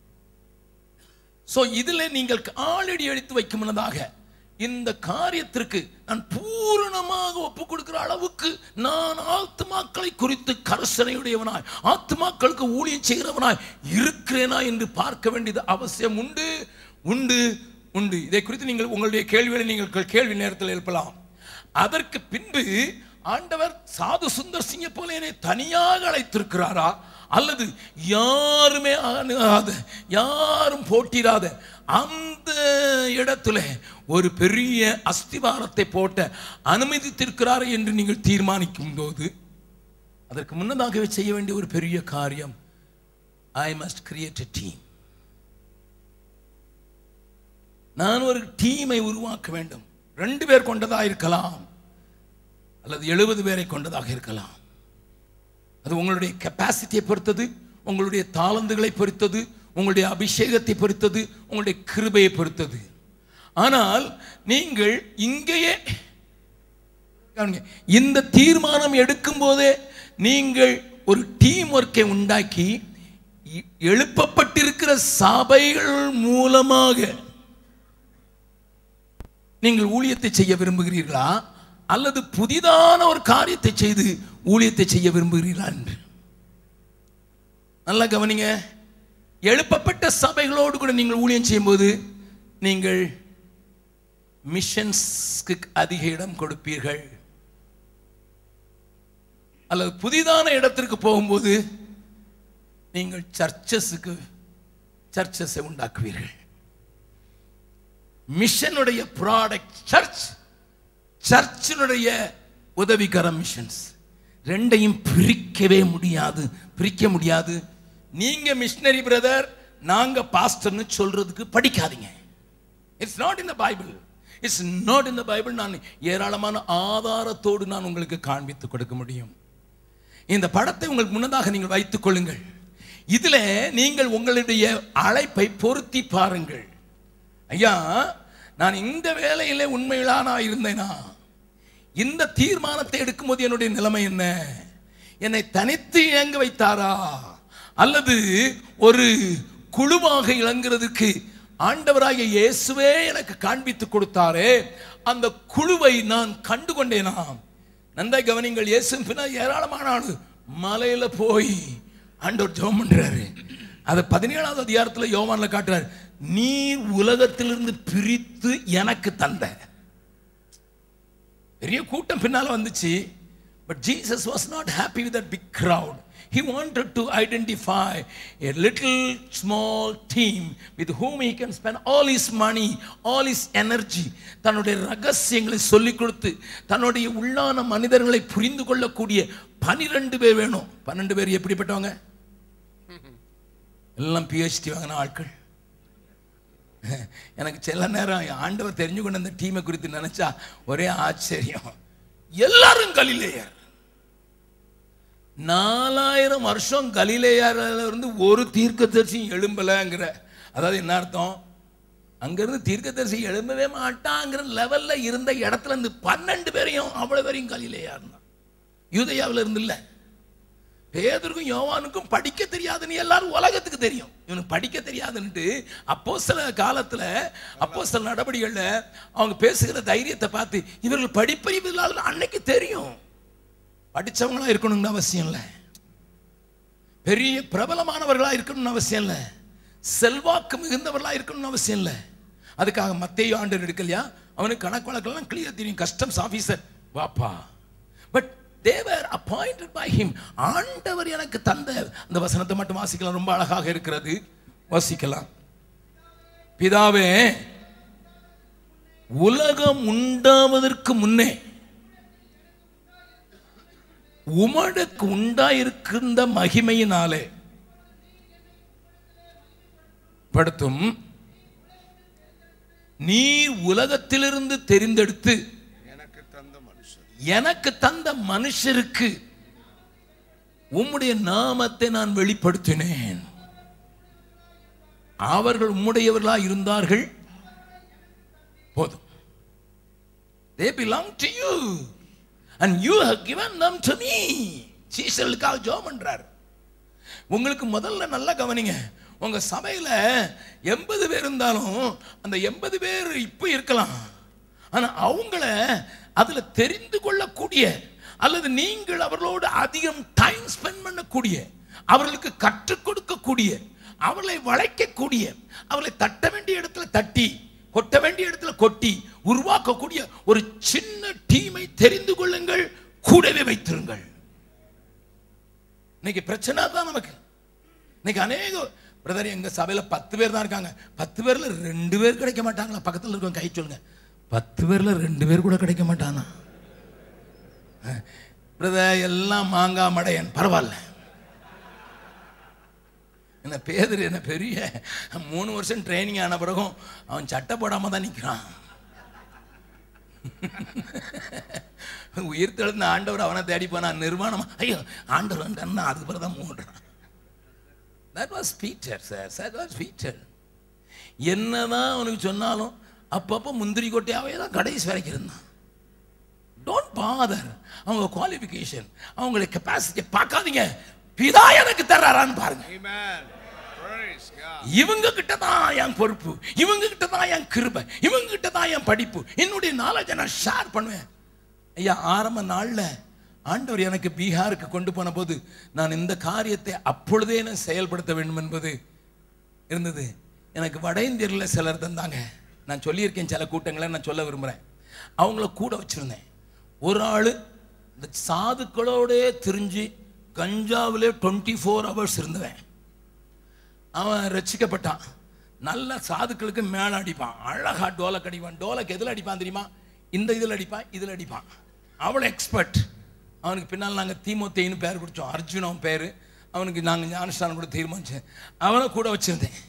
சோ இதுல நீங்கள் ஆல்ரெடி எடுத்து வைக்கும் முன்னதாக இந்த காரியத்திற்கு நான் பூரணமாக ஒப்பு கொடுக்கிற அளவுக்கு நான் ஆத்துமாக்களை குறித்து கரிசனையுடையவனாய் ஆத்துமாக்களுக்கு ஊழியம் செய்கிறவனாய் இருக்கிறேனா என்று பார்க்க வேண்டியது அவசியம் உண்டு உண்டு உண்டு. இதை குறித்து நீங்கள் உங்களுடைய கேள்விகளை நீங்கள் கேள்வி நேரத்தில் எழுப்பலாம். அதற்கு பின்பு ஆண்டவர் சாது சுந்தர் சிங்கை போல என்னை தனியாக அழைத்திருக்கிறாரா அல்லது யாருமே அணுகாத யாரும் போட்டிராத அந்த இடத்துல ஒரு பெரிய அஸ்திவாரத்தை போட்ட அனுமதித்திருக்கிறார் என்று நீங்கள் தீர்மானிக்கும் போது அதற்கு முன்னதாகவே செய்ய வேண்டிய ஒரு பெரிய காரியம், I must create a team. நான் ஒரு டீமை உருவாக்க வேண்டும். ரெண்டு பேர் கொண்டதாக இருக்கலாம் அல்லது எழுபது பேரை கொண்டதாக இருக்கலாம். அது உங்களுடைய கெப்பாசிட்டியை பொறுத்தது, உங்களுடைய தாளந்துகளை பொறுத்தது, உங்களுடைய அபிஷேகத்தை பொறுத்தது, உங்களுடைய கிருபையை பொறுத்தது. ஆனால் நீங்கள் இங்கேயே இந்த தீர்மானம் எடுக்கும் போதே நீங்கள் ஒரு டீம் ஒர்க்கை உண்டாக்கி எழுப்பப்பட்டிருக்கிற சபைகள் மூலமாக நீங்கள் ஊழியத்தை செய்ய விரும்புகிறீர்களா, அல்லது புதிதான ஒரு காரியத்தை செய்து ஊழியத்தை செய்ய விரும்புகிறீர்களா என்று நல்லா கவனிங்க. எழுப்பப்பட்ட சபைகளோடு கூட நீங்கள் ஊழியம் செய்யும்போது நீங்கள் மிஷன்ஸ்க்கு அதிக இடம் கொடுப்பீர்கள். அல்லது புதிதான இடத்திற்கு போகும்போது நீங்கள் சர்ச்சஸுக்கு சர்ச்சஸை உண்டாக்குவீர்கள். மிஷனுடைய ப்ராடக்ட் சர்ச், சர்ச்சினுடைய உதவிகரம் மிஷன்ஸ். ரெண்டையும் பிரிக்கவே முடியாது, பிரிக்க முடியாது. நீங்க மிஷனரி பிரதர், நாங்க பாஸ்டர்னு சொல்றதுக்கு படிக்காதீங்க. It's not in the Bible, it's not in the Bible. நான் ஏராளமான ஆதாரத்தோடு நான் உங்களுக்கு காண்பித்து கொடுக்க முடியும். இந்த படத்தை உங்களுக்கு முன்னதாக நீங்கள் வைத்துக் கொள்ளுங்கள். இதுல நீங்கள் உங்களுடைய அழைப்பை பொருத்தி பாருங்கள். ஐயா, நான் இந்த வேலையிலே உண்மையிலானா இருந்தேனா, இந்த தீர்மானத்தை எடுக்கும்போது என்னுடைய நிலைமை என்ன, என்னை தனித்து இயங்க வைத்தாரா, அல்லது ஒரு குழுவாக இயங்குறதுக்கு ஆண்டவராகிய இயேசுவே எனக்கு காண்பித்து கொடுத்தாரே, அந்த குழுவை நான் கண்டுகொண்டேனா? நன்றாய் கவனிங்கள். இயேசு பின்னால் ஏராளமான ஆளு மலையில போய் ஆண்டவர் ஜெபம் பண்றாரு. அதை பதினேழாவது அதிகாரத்தில் யோவான்ல காட்டுறாரு. நீ உலகத்திலிருந்து பிரித்து எனக்கு தந்த. பெரிய கூட்டம் பின்னால வந்துச்சு. But Jesus was not happy with that big crowd. He wanted to identify a little small team with whom he can spend all his money, all his energy. தன்னுடைய ரகசியங்களை சொல்லிக் கொடுத்து தன்னுடைய உள்ளான மனிதர்களை புரிந்து கொள்ளக்கூடிய பனிரெண்டு பேர் வேணும். பன்னெண்டு பேர் எப்படிப்பட்டவங்க? எல்லாம் பிஹெச்டி வாங்கின ஆட்கள். எனக்கு சில நேரம் ஆண்டவர் தெரிஞ்சு கொண்ட அந்த டீமை குறித்து நினைச்சா ஒரே ஆச்சரியம். எல்லாரும் கலிலேயர். நாலாயிரம் வருஷம் கலிலேயர்ல இருந்து ஒரு தீர்க்கதரிசி எழும்பலங்கிற, அதாவது என்ன அர்த்தம்? அங்கிருந்து தீர்க்கதரிசி எழும்பவே மாட்டாங்கிற லெவல்ல இருந்த இடத்துல இருந்து பன்னெண்டு பேரையும் அவ்வளவு பேரையும் கலிலேயர் தான். யூதேயாவில் இருந்து இல்ல. பேதுருக்கும் யோவானுக்கும் படிக்க தெரியாதுன்னு எல்லாரும் உலகத்துக்கு தெரியும். இவனுக்கு படிக்க தெரியாதுன்ட்டு அப்போஸ்தல காலத்துல அப்போஸ்தல நடபடிகள்ல அவங்க பேசுகிற தைரியத்தை பார்த்து இவர்கள் படிப்பறிவு இல்லாத அன்னைக்கு தெரியும். படிச்சவங்களா இருக்கணும்னு அவசியம் இல்லை, பெரிய பிரபலமானவர்களா இருக்கணும்னு அவசியம் இல்லை, செல்வாக்கு மிகுந்தவர்களா இருக்கணும்னு அவசியம் இல்லை. அதுக்காக மத்தேயு ஆண்டவர் எடுக்கலையா? அவனுக்கு கணக்கு வழக்கெல்லாம் கிளியர் தெரியும், கஸ்டம்ஸ் ஆபீசர் வாப்பா. But they were appointed by him. ஆண்டவர் எனக்கு தந்த. அந்த வசனத்தை மட்டும் வாசிக்கலாம், ரொம்ப அழகாக இருக்கிறது, வாசிக்கலாம். பிதாவே, உலகம் உண்டாவதற்கு முன்னே உமக்கு உண்டாயிருக்கின்ற மகிமையினாலே படுத்தும் நீர் உலகத்திலிருந்து தெரிந்தெடுத்து எனக்கு தந்த மனுஷருக்கு உம்முடைய நாமத்தை நான் வெளிப்படுத்தினேன். அவர்கள் உம்முடையவர்களாய் இருந்தார்கள், போதும். They belong to you and you have given them to me. சீசர்களுக்காக ஜெபம் பண்றார். உங்களுக்கு முதல்ல நல்லா கவனிங்க. உங்க சபையில எண்பது பேர் இருந்தாலும் அந்த எண்பது பேர் இப்ப இருக்கலாம், ஆனா அவங்கள அதுல தெரிந்து கொள்ளக்கூடிய அல்லது நீங்கள் அவர்களோடு அதிகம் டைம் ஸ்பெண்ட் பண்ணக்கூடிய, அவர்களுக்கு கற்றுக் கொடுக்கக்கூடிய, அவர்களை வளைக்கக்கூடிய, அவர்களை தட்ட வேண்டிய இடத்துல தட்டி கொட்ட வேண்டிய இடத்துல கொட்டி உருவாக்கக்கூடிய ஒரு சின்ன டீமை தெரிந்து கொள்ளுங்கள், கூடவே வைத்திருங்கள். இன்னைக்கு பிரச்சனை தான் நமக்கு. இன்னைக்கு அநேக பிரதர் எங்க சபையில பத்து பேர் தான் இருக்காங்க, பத்து பேர்ல ரெண்டு பேர் கிடைக்க மாட்டாங்களா? பக்கத்தில் இருக்கவங்க கை சொல்லுங்க, பத்து பேர்ல ரெண்டு பேர் கூட கிடைக்க மாட்டானா? பிரதர் எல்லாம் மாங்காய் மடையன், பரவாயில்ல. என்ன பேதர் என்ன பெரிய மூணு வருஷம் ட்ரைனிங் ஆன பிறகும் அவன் சட்டை போடாம தான் நிற்கிறான். உயிர் தெழுந்த ஆண்டவர் அவனை தேடி போனா நிர்வாணமா, ஐயோ ஆண்டவர் அதுக்கு பிறகுதான் மூடுறான். That was Peter, sir. That was Peter. என்னதான் அவனுக்கு சொன்னாலும் அப்பப்போ முந்திரி கொட்டையாவே தான் கடைசி வரைக்கும் இருந்தான். Don't bother. அவங்க குவாலிஃபிகேஷன், அவங்களுடைய கெப்பாசிட்டி பார்க்காதீங்க. பிதா எனக்கு தர்றாரான்னு பாருங்க. இவங்க கிட்ட தான் என் பொறுப்பு, இவங்க கிட்ட தான் என் கிருபை, இவங்க கிட்ட தான் என் படிப்பு, என்னுடைய நாலேஜை நான் ஷேர் பண்ணுவேன். ஐயா, ஆரம்ப நாள்ல ஆண்டவர் எனக்கு பீகாருக்கு கொண்டு போன போது நான் இந்த காரியத்தை அப்பொழுதே நான் செயல்படுத்த வேண்டும் என்பது இருந்தது. எனக்கு வட இந்தியர்களில் சிலர் தந்தாங்க. நான் சொல்லியிருக்கேன், சில கூட்டங்களை நான் சொல்ல விரும்புகிறேன். அவங்கள கூட வச்சுருந்தேன். ஒரு ஆள் இந்த சாதுக்களோடே திரிஞ்சு கஞ்சாவிலே டுவெண்ட்டி ஃபோர் ஹவர்ஸ் இருந்தவன். அவன் ரசிக்கப்பட்டான். நல்ல சாதுக்களுக்கு மேலே அடிப்பான், அழகா டோலக் அடிப்பான். டோலக் எதில் அடிப்பான் தெரியுமா? இந்த இதில் அடிப்பான், இதில் அடிப்பான். அவ்வளோ எக்ஸ்பர்ட். அவனுக்கு பின்னால் நாங்கள் தீமோத்தேயின்னு பேர் கொடுத்தோம். அர்ஜுன் அவன் பேர். அவனுக்கு நாங்கள் ஞானஸ்தானம் கூட தீர்மானிச்சேன். அவனை கூட வச்சுருந்தேன்.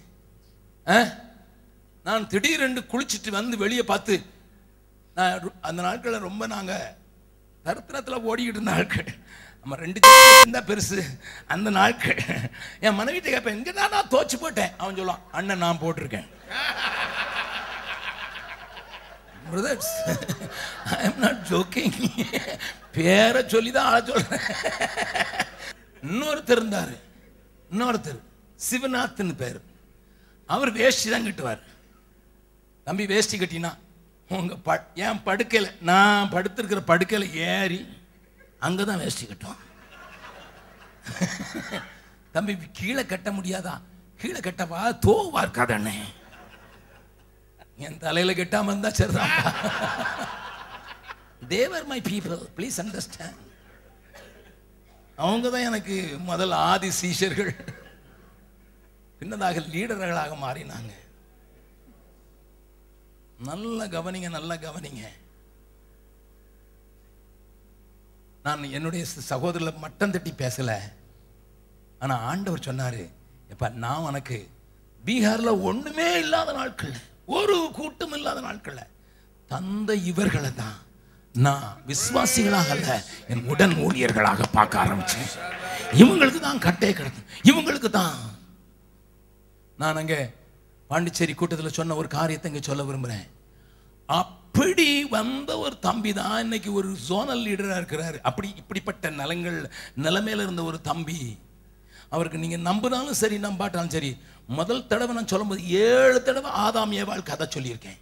நான் திடீரென்று குளிச்சுட்டு வந்து வெளியே பார்த்து, நான் அந்த நாட்களில் ரொம்ப நாங்கள் தருத்திரத்தில் ஓடிக்கிட்டு இருந்த நாட்கள். நம்ம ரெண்டு இருந்தால் பெருசு அந்த நாட்கள். என் மனைவிட்ட கேட்பேன், எங்கே தான் நான் தோச்சு போட்டேன். அவன் சொல்லுவான், அண்ணன் நான் போட்டிருக்கேன். Brothers, I am not joking. பேரை சொல்லி தான் ஆள சொல்றேன். இன்னொருத்தர் இருந்தார், இன்னொருத்தர் சிவநாத்னு பேர். அவர் வேஷ்டி தான் கட்டுவார். தம்பி வேஷ்டி கட்டினா உங்க ப என் படுக்கையில், நான் படுத்திருக்கிற படுக்கையில் ஏறி அங்கே தான் வேஷ்டி கட்டுவான். தம்பி கீழே கட்ட முடியாதா? கீழே கட்டவா தோவா இருக்காத அண்ணே. என் தலையில கெட்டாம இருந்தா சரிதான். They were my people, please understand. அவங்க தான் எனக்கு முதல் ஆதி சீஷர்கள். பின்னதாக லீடர்களாக மாறினாங்க. நல்ல கவனிங்க, நல்ல கவனிங்க. நான் என்னுடைய சகோதரர்களை மட்டம் தட்டி பேசல. ஆனா ஆண்டவர் சொன்னாரு, எப்ப நான் உனக்கு பீகார்ல ஒண்ணுமே இல்லாத நாட்கள், ஒரு கூட்டம் இல்லாத நாட்கள்ல தந்த இவர்களை தான் நான் விசுவாசிகளாக அல்ல, என் உடன் ஊழியர்களாக பார்க்க ஆரம்பிச்சேன். இவங்களுக்கு தான் கட்டே கிடக்கும், இவங்களுக்கு தான். நான் அங்க பாண்டிச்சேரி கூட்டத்தில் சொன்ன ஒரு காரியத்தை இங்க சொல்ல விரும்புறேன். அப்படி வந்த ஒரு தம்பி தான் இன்னைக்கு ஒரு ஜோனல் லீடரா இருக்கிறாரு. அப்படி இப்படிப்பட்ட நிலங்கள் நிலைமையில இருந்த ஒரு தம்பி. அவருக்கு நீங்க நம்பினாலும் சரி நம்பாட்டாலும் சரி, முதல் தடவை நான் சொல்லும்போது ஏழு தடவை ஆதாம் ஏவாள் கதை சொல்லியிருக்கேன்.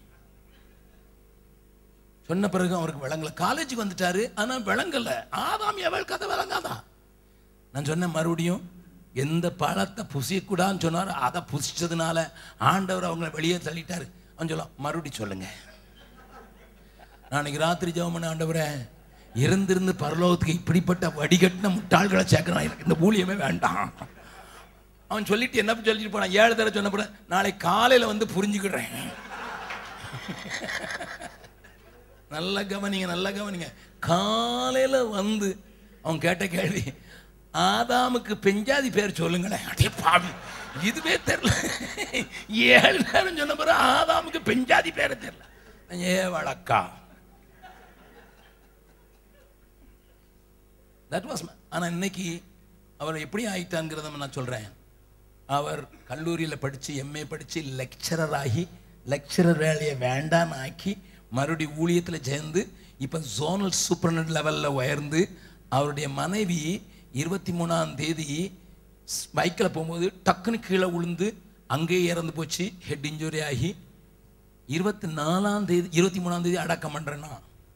சொன்ன பிறகு அவருக்கு விளங்கல. காலேஜுக்கு வந்துட்டாரு, ஆனா விளங்கல. ஆதாம் ஏவாள் கதை விளங்காதா? நான் சொன்ன மறுபடியும் எந்த பழத்தை புசியக்கூடாதுன்னு சொன்னார், அதை புசிச்சதுனால ஆண்டவர் அவங்களை வெளியே தள்ளிட்டாரு. அவன் சொல்ல மறுபடி சொல்லுங்க. நாளைக்கு ராத்திரி ஜெபம் பண்ண, ஆண்டவரே இருந்திருந்து பரலோகத்துக்கு இப்படிப்பட்ட வடிகட்டின முட்டாள்களை சேர்க்கிறான், எனக்கு இந்த ஊழியமே வேண்டாம். அவன் சொல்லிட்டு என்ன சொல்லிட்டு போனான், ஏழு தடவை சொன்ன பிறகு நாளை காலையில் வந்து புரிஞ்சுக்கிடுறேன். நல்ல கவனிங்க, நல்ல கவனிங்க. காலையில் வந்து அவன் கேட்ட கேள்வி, ஆதாமுக்கு பெஞ்சாதி பேர் சொல்லுங்களேன். அதே பாவி, இதுவே தெரியல. ஏழு நேரம் சொன்ன பிறகு ஆதாமுக்கு பெஞ்சாதி பேரை தெரியல. ஏ வழக்கா தட் வாஸ். ஆனால் இன்னைக்கு அவர் எப்படி ஆயிட்டாங்கிறத நான் சொல்கிறேன். அவர் கல்லூரியில் படித்து எம்ஏ படித்து லெக்சரர் ஆகி, லெக்சரர் வேலையை வேண்டான்னு ஆக்கி மறுபடி ஊழியத்தில் சேர்ந்து இப்போ ஜோனல் சூப்பர்டென்ட் லெவலில் உயர்ந்து, அவருடைய மனைவி இருபத்தி மூணாம் தேதி பைக்கில் போகும்போது டக்குன்னு கீழே விழுந்து அங்கேயே இறந்து போச்சு, ஹெட் இன்ஜுரி ஆகி. இருபத்தி நாலாம் தேதி இருபத்தி மூணாம் தேதி அடக்கம் பண்ணுறேன்னா,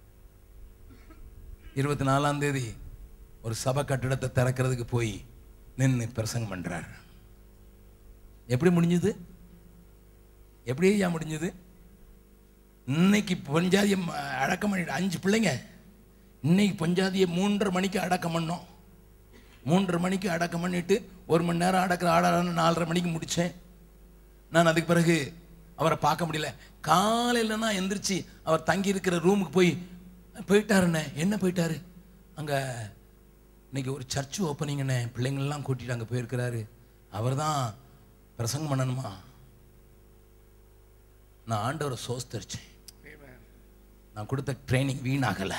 இருபத்தி நாலாம் தேதி ஒரு சபை கட்டிடத்தை திறக்கிறதுக்கு போய் நின்று பிரசங்கம் பண்றார். எப்படி முடிஞ்சது? எப்படி ஏன் முடிஞ்சது? இன்னைக்கு பொஞ்சாதியை அடக்கம் பண்ணிட்டு அஞ்சு பிள்ளைங்க. இன்னைக்கு பொஞ்சாதியை மூன்றரை மணிக்கு அடக்கம் பண்ணோம். மூன்றரை மணிக்கு அடக்கம் பண்ணிட்டு ஒரு மணி நேரம் அடக்கிற ஆடாரான நாலரை மணிக்கு முடித்தேன். நான் அதுக்கு பிறகு அவரை பார்க்க முடியல. காலையில் நான் எந்திரிச்சு அவர் தங்கி இருக்கிற ரூமுக்கு போய் போயிட்டாருண்ணே. என்ன போயிட்டாரு? அங்கே இன்னைக்கு ஒரு சர்ச்சு ஓப்பனிங்கண்ணே, பிள்ளைங்கள்லாம் கூட்டிட்டு அங்கே போயிருக்கிறாரு, அவர் தான் பிரசங்கம் பண்ணணுமா. நான் ஆண்டவரை சோஸ்தரிச்சேன். நான் கொடுத்த ட்ரைனிங் வீணாகலை,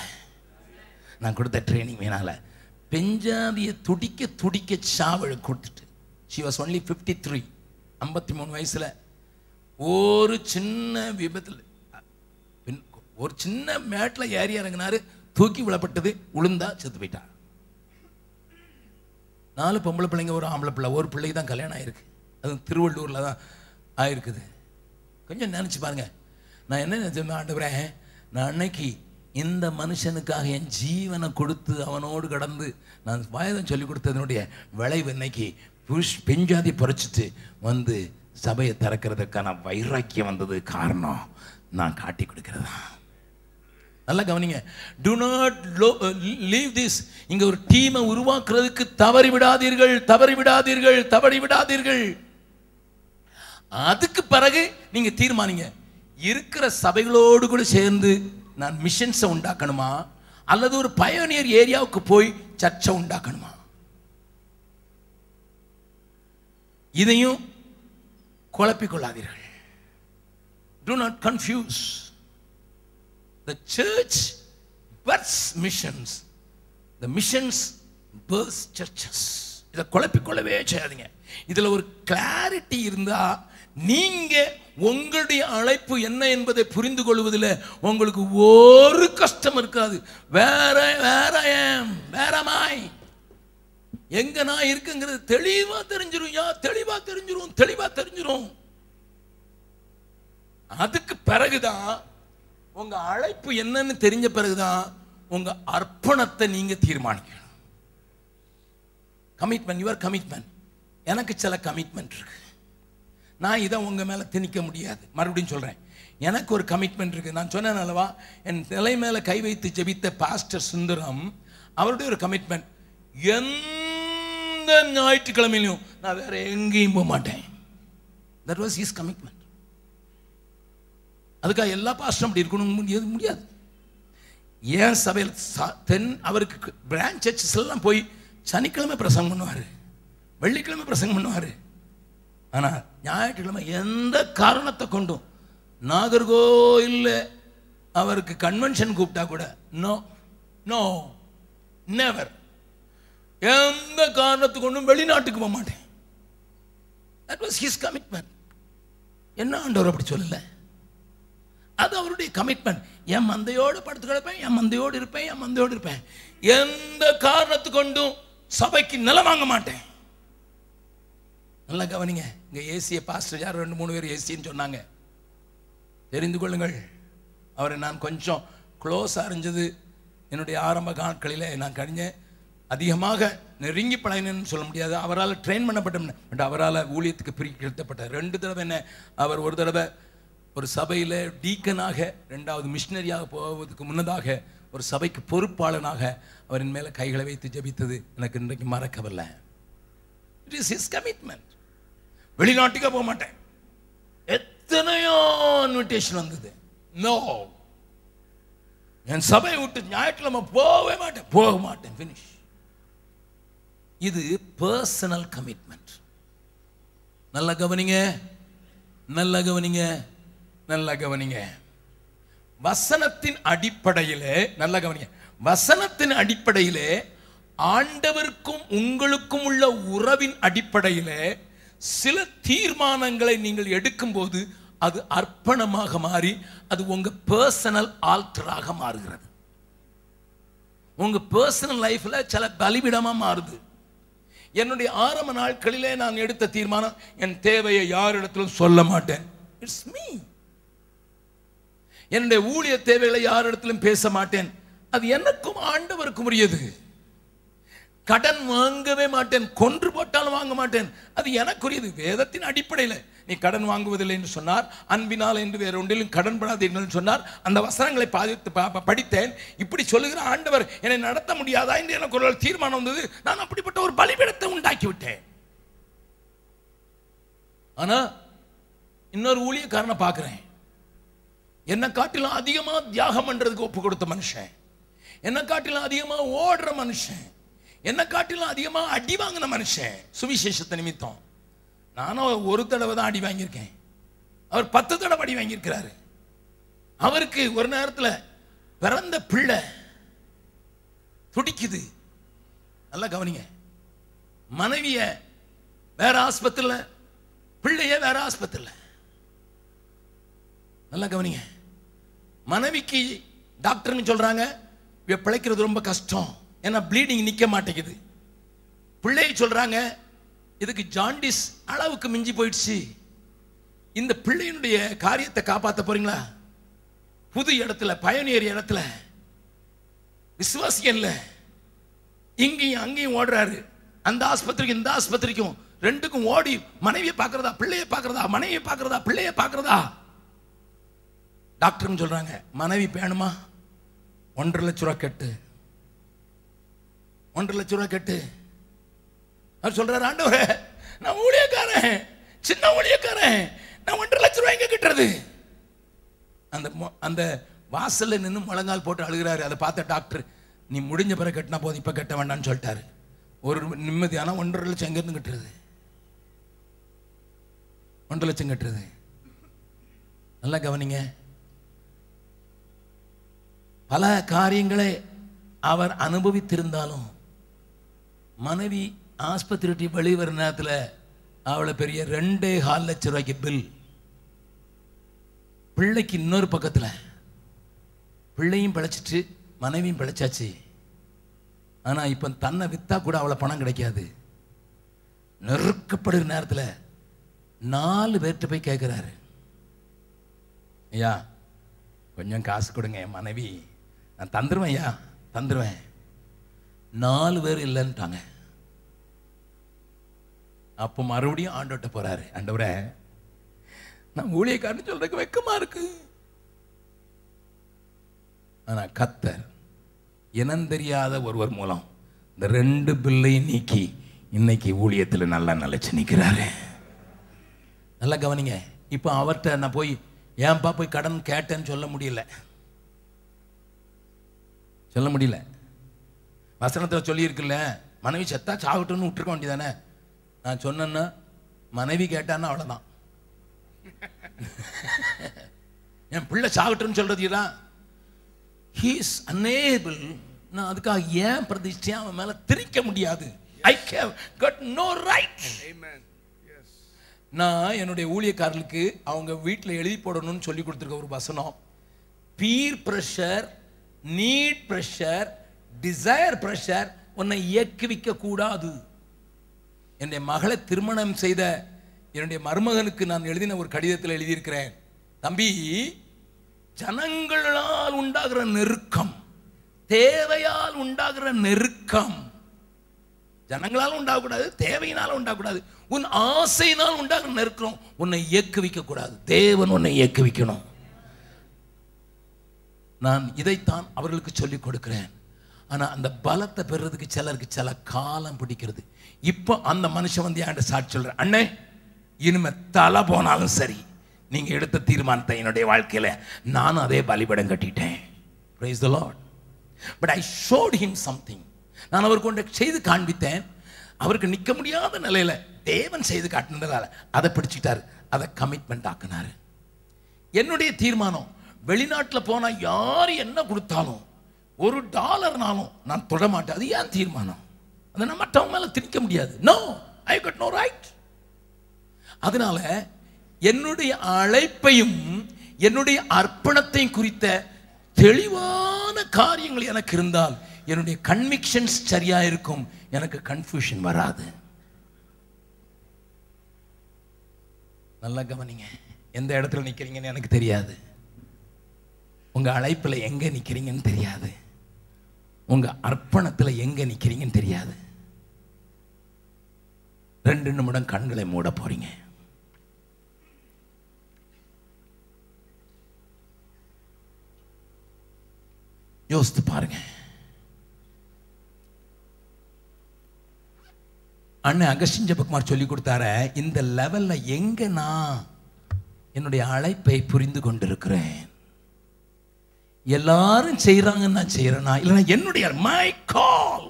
நான் கொடுத்த ட்ரைனிங் வீணாகலை. பெஞ்சாதியை துடிக்க துடிக்க சாவழ கொடுத்துட்டு she was only fifty-three, ஐம்பத்தி மூணு வயசுல ஒரு சின்ன விபத்தில் ஒரு சின்ன மேட்ல ஏறி இறங்கினாரு, தூக்கி விழப்பட்டது, உளுந்தா செத்து போயிட்டா. நாலு பொம்பளை பிள்ளைங்க, ஒரு ஆம்பளை பிள்ளை, ஒரு பிள்ளைக்கு தான் கல்யாணம் ஆயிருக்கு. அது திருவள்ளூர்ல தான் ஆயிருக்குது. கொஞ்சம் நினைச்சு பாருங்க. நான் என்ன நினைச்சேன், ஆண்டவரே, நான் அன்னைக்கு இந்த மனுஷனுக்காக என் ஜீவனை கொடுத்து அவனோடு கடந்து நான் வாயதம் சொல்லி கொடுத்ததனுடைய விளைவு இன்னைக்கு புஷ் பெஞ்சாதி பறிச்சுட்டு வந்து சபையை திறக்கிறதுக்கான வைராக்கியம் வந்தது. காரணம் நான் காட்டி கொடுக்கிறதா. நல்லா கவனிங்க. do not leave this. இங்க ஒரு டீமை உருவாக்குறதுக்கு தவறி விடாதீர்கள், தவறி விடாதீர்கள், தவறி விடாதீர்கள். அதுக்கு பிறகு நீங்க தீர்மானிங்க, இருக்கிற சபைகளோடு கூட சேர்ந்து நான் மிஷன்ஸை உண்டாக்கணுமா, அல்லது ஒரு பயோனியர் ஏரியாவுக்கு போய் சர்ச்சை உண்டாக்கணுமா. இதையும் குழப்பிக் கொள்ளாதீர்கள். do not confuse. The church births missions. The missions births churches. இதை குழப்பிக்கொள்ளவே செய்யாதீங்க. இதுல ஒரு கிளாரிட்டி இருந்தா நீங்க உங்களுடைய அழைப்பு என்ன என்பதை புரிந்து கொள்வதில் உங்களுக்கு ஒரு கஷ்டம் இருக்காது. வேற வேற வேற மாய் எங்க நான் இருக்குங்கிறது தெளிவா தெரிஞ்சிரும். யா தெளிவா தெரிஞ்சிரும், தெளிவா தெரிஞ்சிரும். அதுக்கு பிறகுதான் உங்க அழைப்பு என்னன்னு தெரிஞ்ச பிறகுதான் உங்க அர்ப்பணத்தை நீங்க தீர்மானிக்கணும். Commitment, your commitment. எனக்கு சில கமிட்மெண்ட் இருக்கு. நான் இதை உங்க மேல திணிக்க முடியாது. மறுபடியும் சொல்றேன், எனக்கு ஒரு கமிட்மெண்ட் இருக்கு. நான் சொன்னேன் அல்லவா, என் நிலை மேல கை வைத்து ஜெபித்த பாஸ்டர் சுந்தரம், அவருடைய ஒரு கமிட்மெண்ட், எந்த ஞாயிற்றுக்கிழமையிலும் நான் வேற எங்கேயும் போக மாட்டேன். That was his commitment. அதுக்காக எல்லா பாஸ்டரும் அப்படி இருக்கணும் முடியாது முடியாது. ஏன் சபையில் தென் அவருக்கு பிரான்ச் சர்ச்சஸ் எல்லாம் போய் சனிக்கிழமை பிரசங்கம் பண்ணுவார், வெள்ளிக்கிழமை பிரசங்கம் பண்ணுவார். ஆனால் ஞாயிற்றுக்கிழமை எந்த காரணத்தை கொண்டும் நாகர்கோயில்ல அவருக்கு கன்வென்ஷன் கூப்பிட்டா கூட நோ நோ நெவர், எந்த காரணத்தை கொண்டும் வெளிநாட்டுக்கு போக மாட்டேன். That was his commitment. என்ன ஆண்டவர் அப்படி சொல்லல, அது அவருடைய கமிட்மெண்ட். என் மந்தையோடு படுத்து கிடப்பேன், என் மந்தையோடு இருப்பேன், என் மந்தையோடு இருப்பேன், எந்த காரணத்து கொண்டும் சபைக்கு நிலம் வாங்க மாட்டேன். நல்லா கவனிங்க. இங்க ஏசிய பாஸ்டர் யார் ரெண்டு மூணு பேர் ஏசின்னு சொன்னாங்க. தெரிந்து கொள்ளுங்கள், அவரை நான் கொஞ்சம் க்ளோஸ் அறிஞ்சது என்னுடைய ஆரம்ப நாட்களில். நான் கழிஞ்ச அதிகமாக நெருங்கி பழகினேன்னு சொல்ல முடியாது. அவரால் ட்ரெயின் பண்ணப்பட்ட, பட் அவரால் ஊழியத்துக்கு பிரிக்கப்பட்ட ரெண்டு தடவை என்ன, அவர் ஒரு தடவை ஒரு சபையில் டீக்கனாக, ரெண்டாவது மிஷினரியாக போவதுக்கு முன்னதாக ஒரு சபைக்கு பொறுப்பாளனாக அவரின் மேலே கைகளை வைத்து ஜெபித்தது எனக்கு இன்றைக்கு மறக்கவில்லை. It is his commitment. வெளிநாட்டுக்கே போக மாட்டேன். எத்தனையோ இன்விடேஷன் வந்தது. நோ, என் சபையை விட்டு ஞாயிற்றுக்கிழமை போகவே மாட்டேன், போக மாட்டேன், ஃபினிஷ். இது பர்சனல் கமிட்மெண்ட். நல்லா கவனிங்க, நல்லா கவனிங்க, நல்லா கவனிங்க. வசனத்தின் அடிப்படையிலே, நல்லா கவனிங்க, வசனத்தின் அடிப்படையிலே, ஆண்டவருக்கும் உங்களுக்கும் உள்ள உறவின் அடிப்படையிலே சில தீர்மானங்களை நீங்கள் எடுக்கும் போது அது அர்ப்பணமாக மாறி அது உங்க பர்சனல் ஆல்டராக மாறுகிறது. உங்க பர்சனல் லைஃப்ல சில பலிபிடமா மாறுது. என்னுடைய ஆரம்ப நாட்களிலே நான் எடுத்த தீர்மானம், என் தேவையை யாரிடத்திலும் சொல்ல மாட்டேன். It's me. என்னுடைய ஊழிய தேவைகளை யாரிடத்திலும் பேச மாட்டேன். அது எனக்கும் ஆண்டவருக்கும் உரியது. கடன் வாங்கவே மாட்டேன், கொன்று போட்டாலும் வாங்க மாட்டேன், அது எனக்குரியது. வேதத்தின் அடிப்படையில் நீ கடன் வாங்குவதில்லை என்று சொன்னார், அன்பினால் என்று வேற ஒன்றிலும் கடன் படாதீர்கள் சொன்னார். அந்த வசனங்களை பாதித்து படித்தேன். இப்படி சொல்லுகிற ஆண்டவர் என்னை நடத்த முடியாதா என்று எனக்கு ஒரு தீர்மானம் வந்தது. நான் அப்படிப்பட்ட ஒரு பலிபீடத்தை உண்டாக்கி விட்டேன். ஆனா இன்னொரு ஊழியக்காரனை பார்க்கிறேன், என்ன காட்டிலும் அதிகமா தியாகம் பண்றதுக்கு ஒப்பு கொடுத்த மனுஷன், என்ன காட்டிலும் அதிகமா ஓடுற மனுஷன், என்ன காட்டிலும் அதிகமா அடி வாங்கின மனுஷன் சுவிசேஷத்தை நிமித்தம். நானும் ஒரு தடவை தான் அடி வாங்கியிருக்கேன், அவர் பத்து தடவை அடி வாங்கியிருக்கிறாரு. அவருக்கு ஒரு நேரத்தில் பிறந்த பிள்ளை துடிக்குது. நல்லா கவனிங்க, மனைவிய வேற ஆஸ்பத்திரியில், பிள்ளைய வேற ஆஸ்பத்திரியில். நல்லா கவனிங்க. மனைவிக்கு டாக்டர்னு சொல்றாங்க பிழைக்கிறது ரொம்ப கஷ்டம், ஏன்னா ப்ளீடிங் நிக்க மாட்டேங்குது. பிள்ளையை சொல்றாங்க இதுக்கு ஜாண்டிஸ் அளவுக்கு மிஞ்சி போயிடுச்சு. இந்த பிள்ளையினுடைய காரியத்தை காப்பாற்ற போறீங்களா? புது இடத்துல, பயணியர் இடத்துல, விசுவாசியல்ல, இங்கேயும் அங்கேயும் ஓடுறாரு. அந்த ஆஸ்பத்திரிக்கும் இந்த ஆஸ்பத்திரிக்கும் ரெண்டுக்கும் ஓடி மனைவியை பார்க்கறதா பிள்ளையை பார்க்கறதா, மனைவியை பார்க்கறதா பிள்ளையை பார்க்கறதா. டாக்டர் சொல்றாங்க மனைவி வேணுமா, ஒன்றரை லட்சம் ரூபாய் கட்டு, ஒன்றரை லட்சம் ரூபாய் கட்டு. அவர் சொல்றாரு, ஆண்டவரே நான் ஊழியக்காரன், சின்ன ஊழியக்காரன், நான் ஒன்றரை லட்சம் ரூபாய் எங்க கட்டுறது? அந்த அந்த வாசல்ல நின்று முழங்கால் போட்டு அழுகிறாரு. அதை பார்த்த டாக்டர், நீ முடிஞ்ச பிறகு கட்டினா போதும், இப்ப கட்ட வேண்டாம்னு சொல்லிட்டாரு. ஒரு நிம்மதியான ஒன்றரை லட்சம் எங்க இருந்து கட்டுறது? ஒன்றரை லட்சம் கட்டுறது. நல்லா கவனிங்க. பல காரியங்களை அவர் அனுபவித்திருந்தாலும் மனைவி ஆஸ்பத்திரி வெளிவர நேரத்தில் அவளை பெரிய ரெண்டே கால் லட்சம் ரூபாய்க்கு பில். பிள்ளைக்கு இன்னொரு பக்கத்தில் பிள்ளையும் பிழைச்சிட்டு மனைவியும் பிழைச்சாச்சு. ஆனா இப்ப தன்னை வித்தா கூட அவளை பணம் கிடைக்காது. நெருக்கப்படுற நேரத்தில் நாலு பேர்கிட்ட போய் கேட்கிறாரு, ஐயா கொஞ்சம் காசு கொடுங்க, என் மனைவி நான் தந்துருவேன், ஐயா தந்துருவேன். நாலு பேர் இல்லைன்ட்டாங்க. அப்போ மறுபடியும் ஆண்டவர்கிட்ட போறாரு, ஆண்டவரே நான் ஊழியக்காரன்னு சொல்றதுக்கு வெக்கமா இருக்கு. ஆனா கர்த்தர் இனம் தெரியாத ஒருவர் மூலம் இந்த ரெண்டு பில்லையும் நீக்கி இன்னைக்கு ஊழியத்தில் நல்லா நிலைச்சு நிற்கிறாரு. நல்லா கவனிங்க. இப்போ அவர்கிட்ட நான் போய் ஏன்பா போய் கடன் கேட்டேன்னு சொல்ல முடியல, சொல்ல முடியல. வசனத்தில் சொல்லியிருக்குல்ல, மனைவி செத்தா சாகட்டும்னு விட்டுருக்க வேண்டியதானே. நான் சொன்னேன்னா மனைவி கேட்டான்னா அவ்வளோதான். என் பிள்ளை சாகட்டும்னு சொல்றது he is unable. நான் அதுக்காக ஏன் பிரதிஷ்டையை அவன் மேல திரிக்க முடியாது. I have got no right. Amen. Yes. நான் என்னுடைய ஊழியக்காரர்களுக்கு அவங்க வீட்டில் எழுதி போடணும்னு சொல்லி கொடுத்துருக்க ஒரு வசனம், peer pressure, need pressure, desire pressure உன்னை இயக்குவிக்க கூடாது. என்னுடைய மகளை திருமணம் செய்த என்னுடைய மருமகனுக்கு நான் எழுதின ஒரு கடிதத்தில் எழுதியிருக்கிறேன், தம்பி ஜனங்களால் உண்டாகிற நெருக்கம், தேவையால் உண்டாகிற நெருக்கம், ஜனங்களால் உண்டாகக்கூடாது, தேவையினால் உண்டாகக்கூடாது, உன் ஆசையினால் உண்டாகிற நெருக்கம் உன்னை இயக்குவிக்க கூடாது. தேவன் உன்னை இயக்குவிக்கணும். நான் இதைத்தான் அவர்களுக்கு சொல்லிக் கொடுக்கிறேன். ஆனா அந்த பலத்தை பெறுறதுக்கு சிலருக்கு சில காலம் பிடிக்கிறது. இப்போ அந்த மனுஷன் வந்து என்கிட்ட சாட்சி சொல்ற, அண்ணே இனிமே தலை போனாலும் சரி, நீங்க எடுத்த தீர்மானத்தை என்னுடைய வாழ்க்கையில நானும் அதே பலிபடம் கட்டிட்டேன். Praise the Lord. But I showed him something. நான் அவருக்கு ஒன்றை செய்து காண்பித்தேன். அவருக்கு நிற்க முடியாத நிலையில தேவன் செய்து காட்டினதால அதை பிடிச்சிட்டாரு, அதை கமிட்மெண்ட் ஆக்கினாரு. என்னுடைய தீர்மானம், வெளிநாட்டில் போனா யார் என்ன கொடுத்தாலும் ஒரு டாலர்னாலும் நான் தொட மாட்டேன். அது ஏன் தீர்மானம்? அதை நான் மற்றவங்க மேல திணிக்க முடியாது. No, I got no right. அதனால என்னுடைய அழைப்பையும் என்னுடைய அர்ப்பணத்தையும் குறித்த தெளிவான காரியங்கள் எனக்கு இருந்தால் என்னுடைய கன்விக்ஷன்ஸ் சரியா இருக்கும், எனக்கு கன்ஃபியூஷன் வராது. நல்லா கவனிங்க. எந்த இடத்துல நிக்கிறீங்கன்னு எனக்கு தெரியாது, உங்க அழைப்புல எங்க நிக்கிறீங்கன்னு தெரியாது, உங்க அர்ப்பணத்துல எங்க நிக்கிறீங்கன்னு தெரியாது. ரெண்டு நிமிடம் கண்களை மூட போறீங்க. யோசித்து பாருங்க. அண்ணன் அகஸ்டின் ஜெபக்குமார் சொல்லி கொடுத்தார, இந்த லெவல்ல எங்க நான் என்னுடைய அழைப்பை புரிந்து கொண்டிருக்கிறேன். எல்லாரும் செய்யறாங்கன்னு நான் செய்யறேனா, இல்லைன்னா என்னுடைய மை கால்,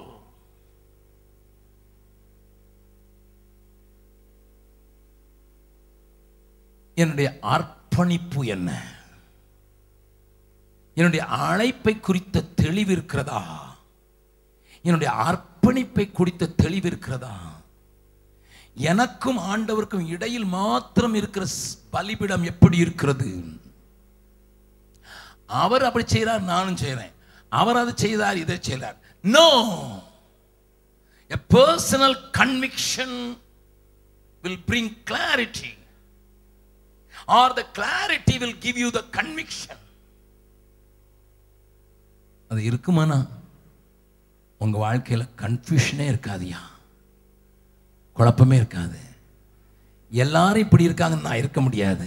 என்னுடைய அர்ப்பணிப்பு என்ன, என்னுடைய அழைப்பை குறித்த தெளிவு இருக்கிறதா, என்னுடைய அர்ப்பணிப்பை குறித்த தெளிவு இருக்கிறதா, எனக்கும் ஆண்டவருக்கும் இடையில் மாத்திரம் இருக்கிற பலிபீடம் எப்படி இருக்கிறது? அவர் அப்படி செய்கிறார், நானும் செய்கிறேன். அவர் அதை செய்தார், இதை செய்தார். No, a personal conviction will bring clarity, or the clarity will give you the conviction. அது இருக்குமானா உங்க வாழ்க்கையில கன்ஃபியூஷனே இருக்காதியா, குழப்பமே இருக்காது. எல்லாரும் இப்படி இருக்காங்கன்னு நான் இருக்க முடியாது.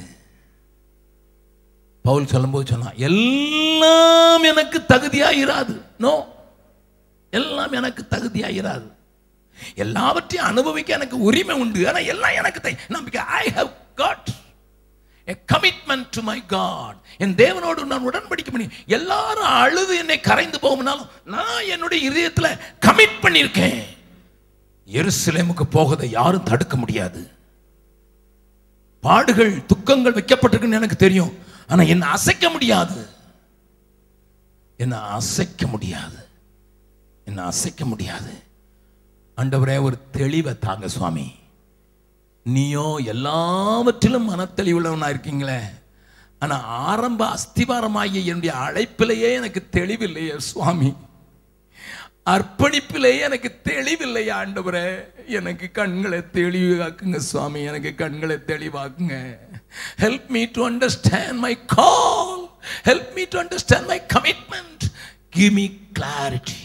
பவுல் சொல்லும்போது சொன்னா, எல்லாம் எனக்கு தகுதியாயிராது. நோ, எல்லாம் எனக்கு தகுதியாயிராது. எல்லாவற்றையும் அனுபவிக்க எனக்கு உரிமை உண்டு, ஆனா எல்லாம் எனக்கு நம்பிக்கை. I have got a commitment to my God. என் தேவனோடு நான் உடன்படிக்கை பண்ணி, எல்லாரும் அழுது என்னை கரைந்து போகும்னாலும் நான் என்னுடைய இதயத்துல கமிட் பண்ணியிருக்கேன். எருசலேமுக்கு போகதை யாரும் தடுக்க முடியாது. பாடுகள் துக்கங்கள் வைக்கப்பட்டிருக்குன்னு எனக்கு தெரியும், ஆனா என்ன அசைக்க முடியாது. என்ன அசைக்க முடியாது. என்ன அசைக்க முடியாது. ஆண்டவரே, ஒரு தெளிவை தாங்க சுவாமி. நீயோ எல்லாவற்றிலும் மனத்தெளிவுள்ளவனா இருக்கீங்களே, ஆனா ஆரம்ப அஸ்திவாரமாகிய என்னுடைய அழைப்பிலேயே எனக்கு தெளிவில்லையே சுவாமி. அர்ப்பணிப்பிலேயே எனக்கு தெளிவில்லையா ஆண்டவரே. எனக்கு கண்களை தெளிவாக்குங்க சுவாமி, எனக்கு கண்களை தெளிவாக்குங்க. Help me to understand my call. Help me to understand my commitment. Give me clarity.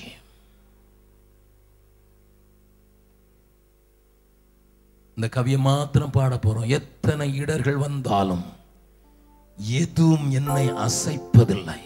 இந்த கவியை மாத்திரம் பாட போறோம். எத்தனை இடர்கள் வந்தாலும் எதுவும் என்னை அசைப்பதில்லை.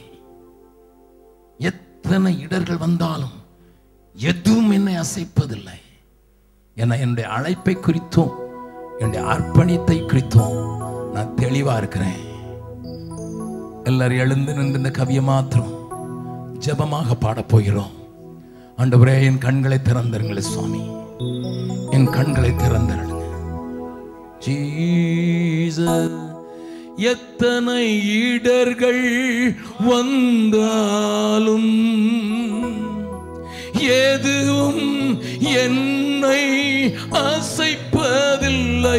எத்தனை இடர்கள் வந்தாலும் எதுவும் என்னை அசைப்பதில்லை. ஏன்னா என்னுடைய அழைப்பை குறித்தும் என்னுடைய அர்ப்பணித்தை குறித்தும் நான் தெளிவா இருக்கிறேன். எல்லாரும் எழுந்து நின்று இந்த கவியை மாத்திரம் ஜெபமாக பாட போகிறோம். ஆண்டவரே, என் கண்களை திறந்தருங்களே சுவாமி, என் கண்களை திறந்தருங்க. ஜீசஸ், எத்தனை இடர்கள் வந்தாலும் எதுவும் என்னை அசைப்பதில்லை.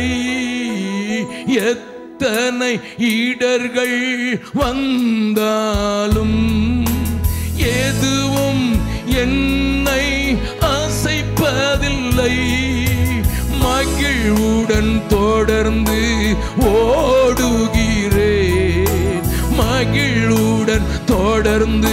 எத்தனை இடர்கள் வந்தாலும் எதுவும் என்னை அசைப்பதில்லை. மகிழ்வுடன் தொடர்ந்து ஓடுகிறேன். மகிழ்வுடன் தொடர்ந்து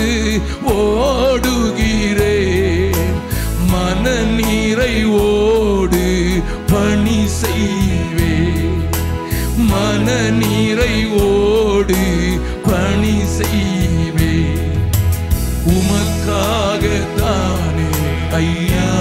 ஓடுகிறேன். மன நிறைவோடு பணி செய்வேன். மன நிறைவோடு பணி செய்வேன். உமக்காக தானே ஐயா,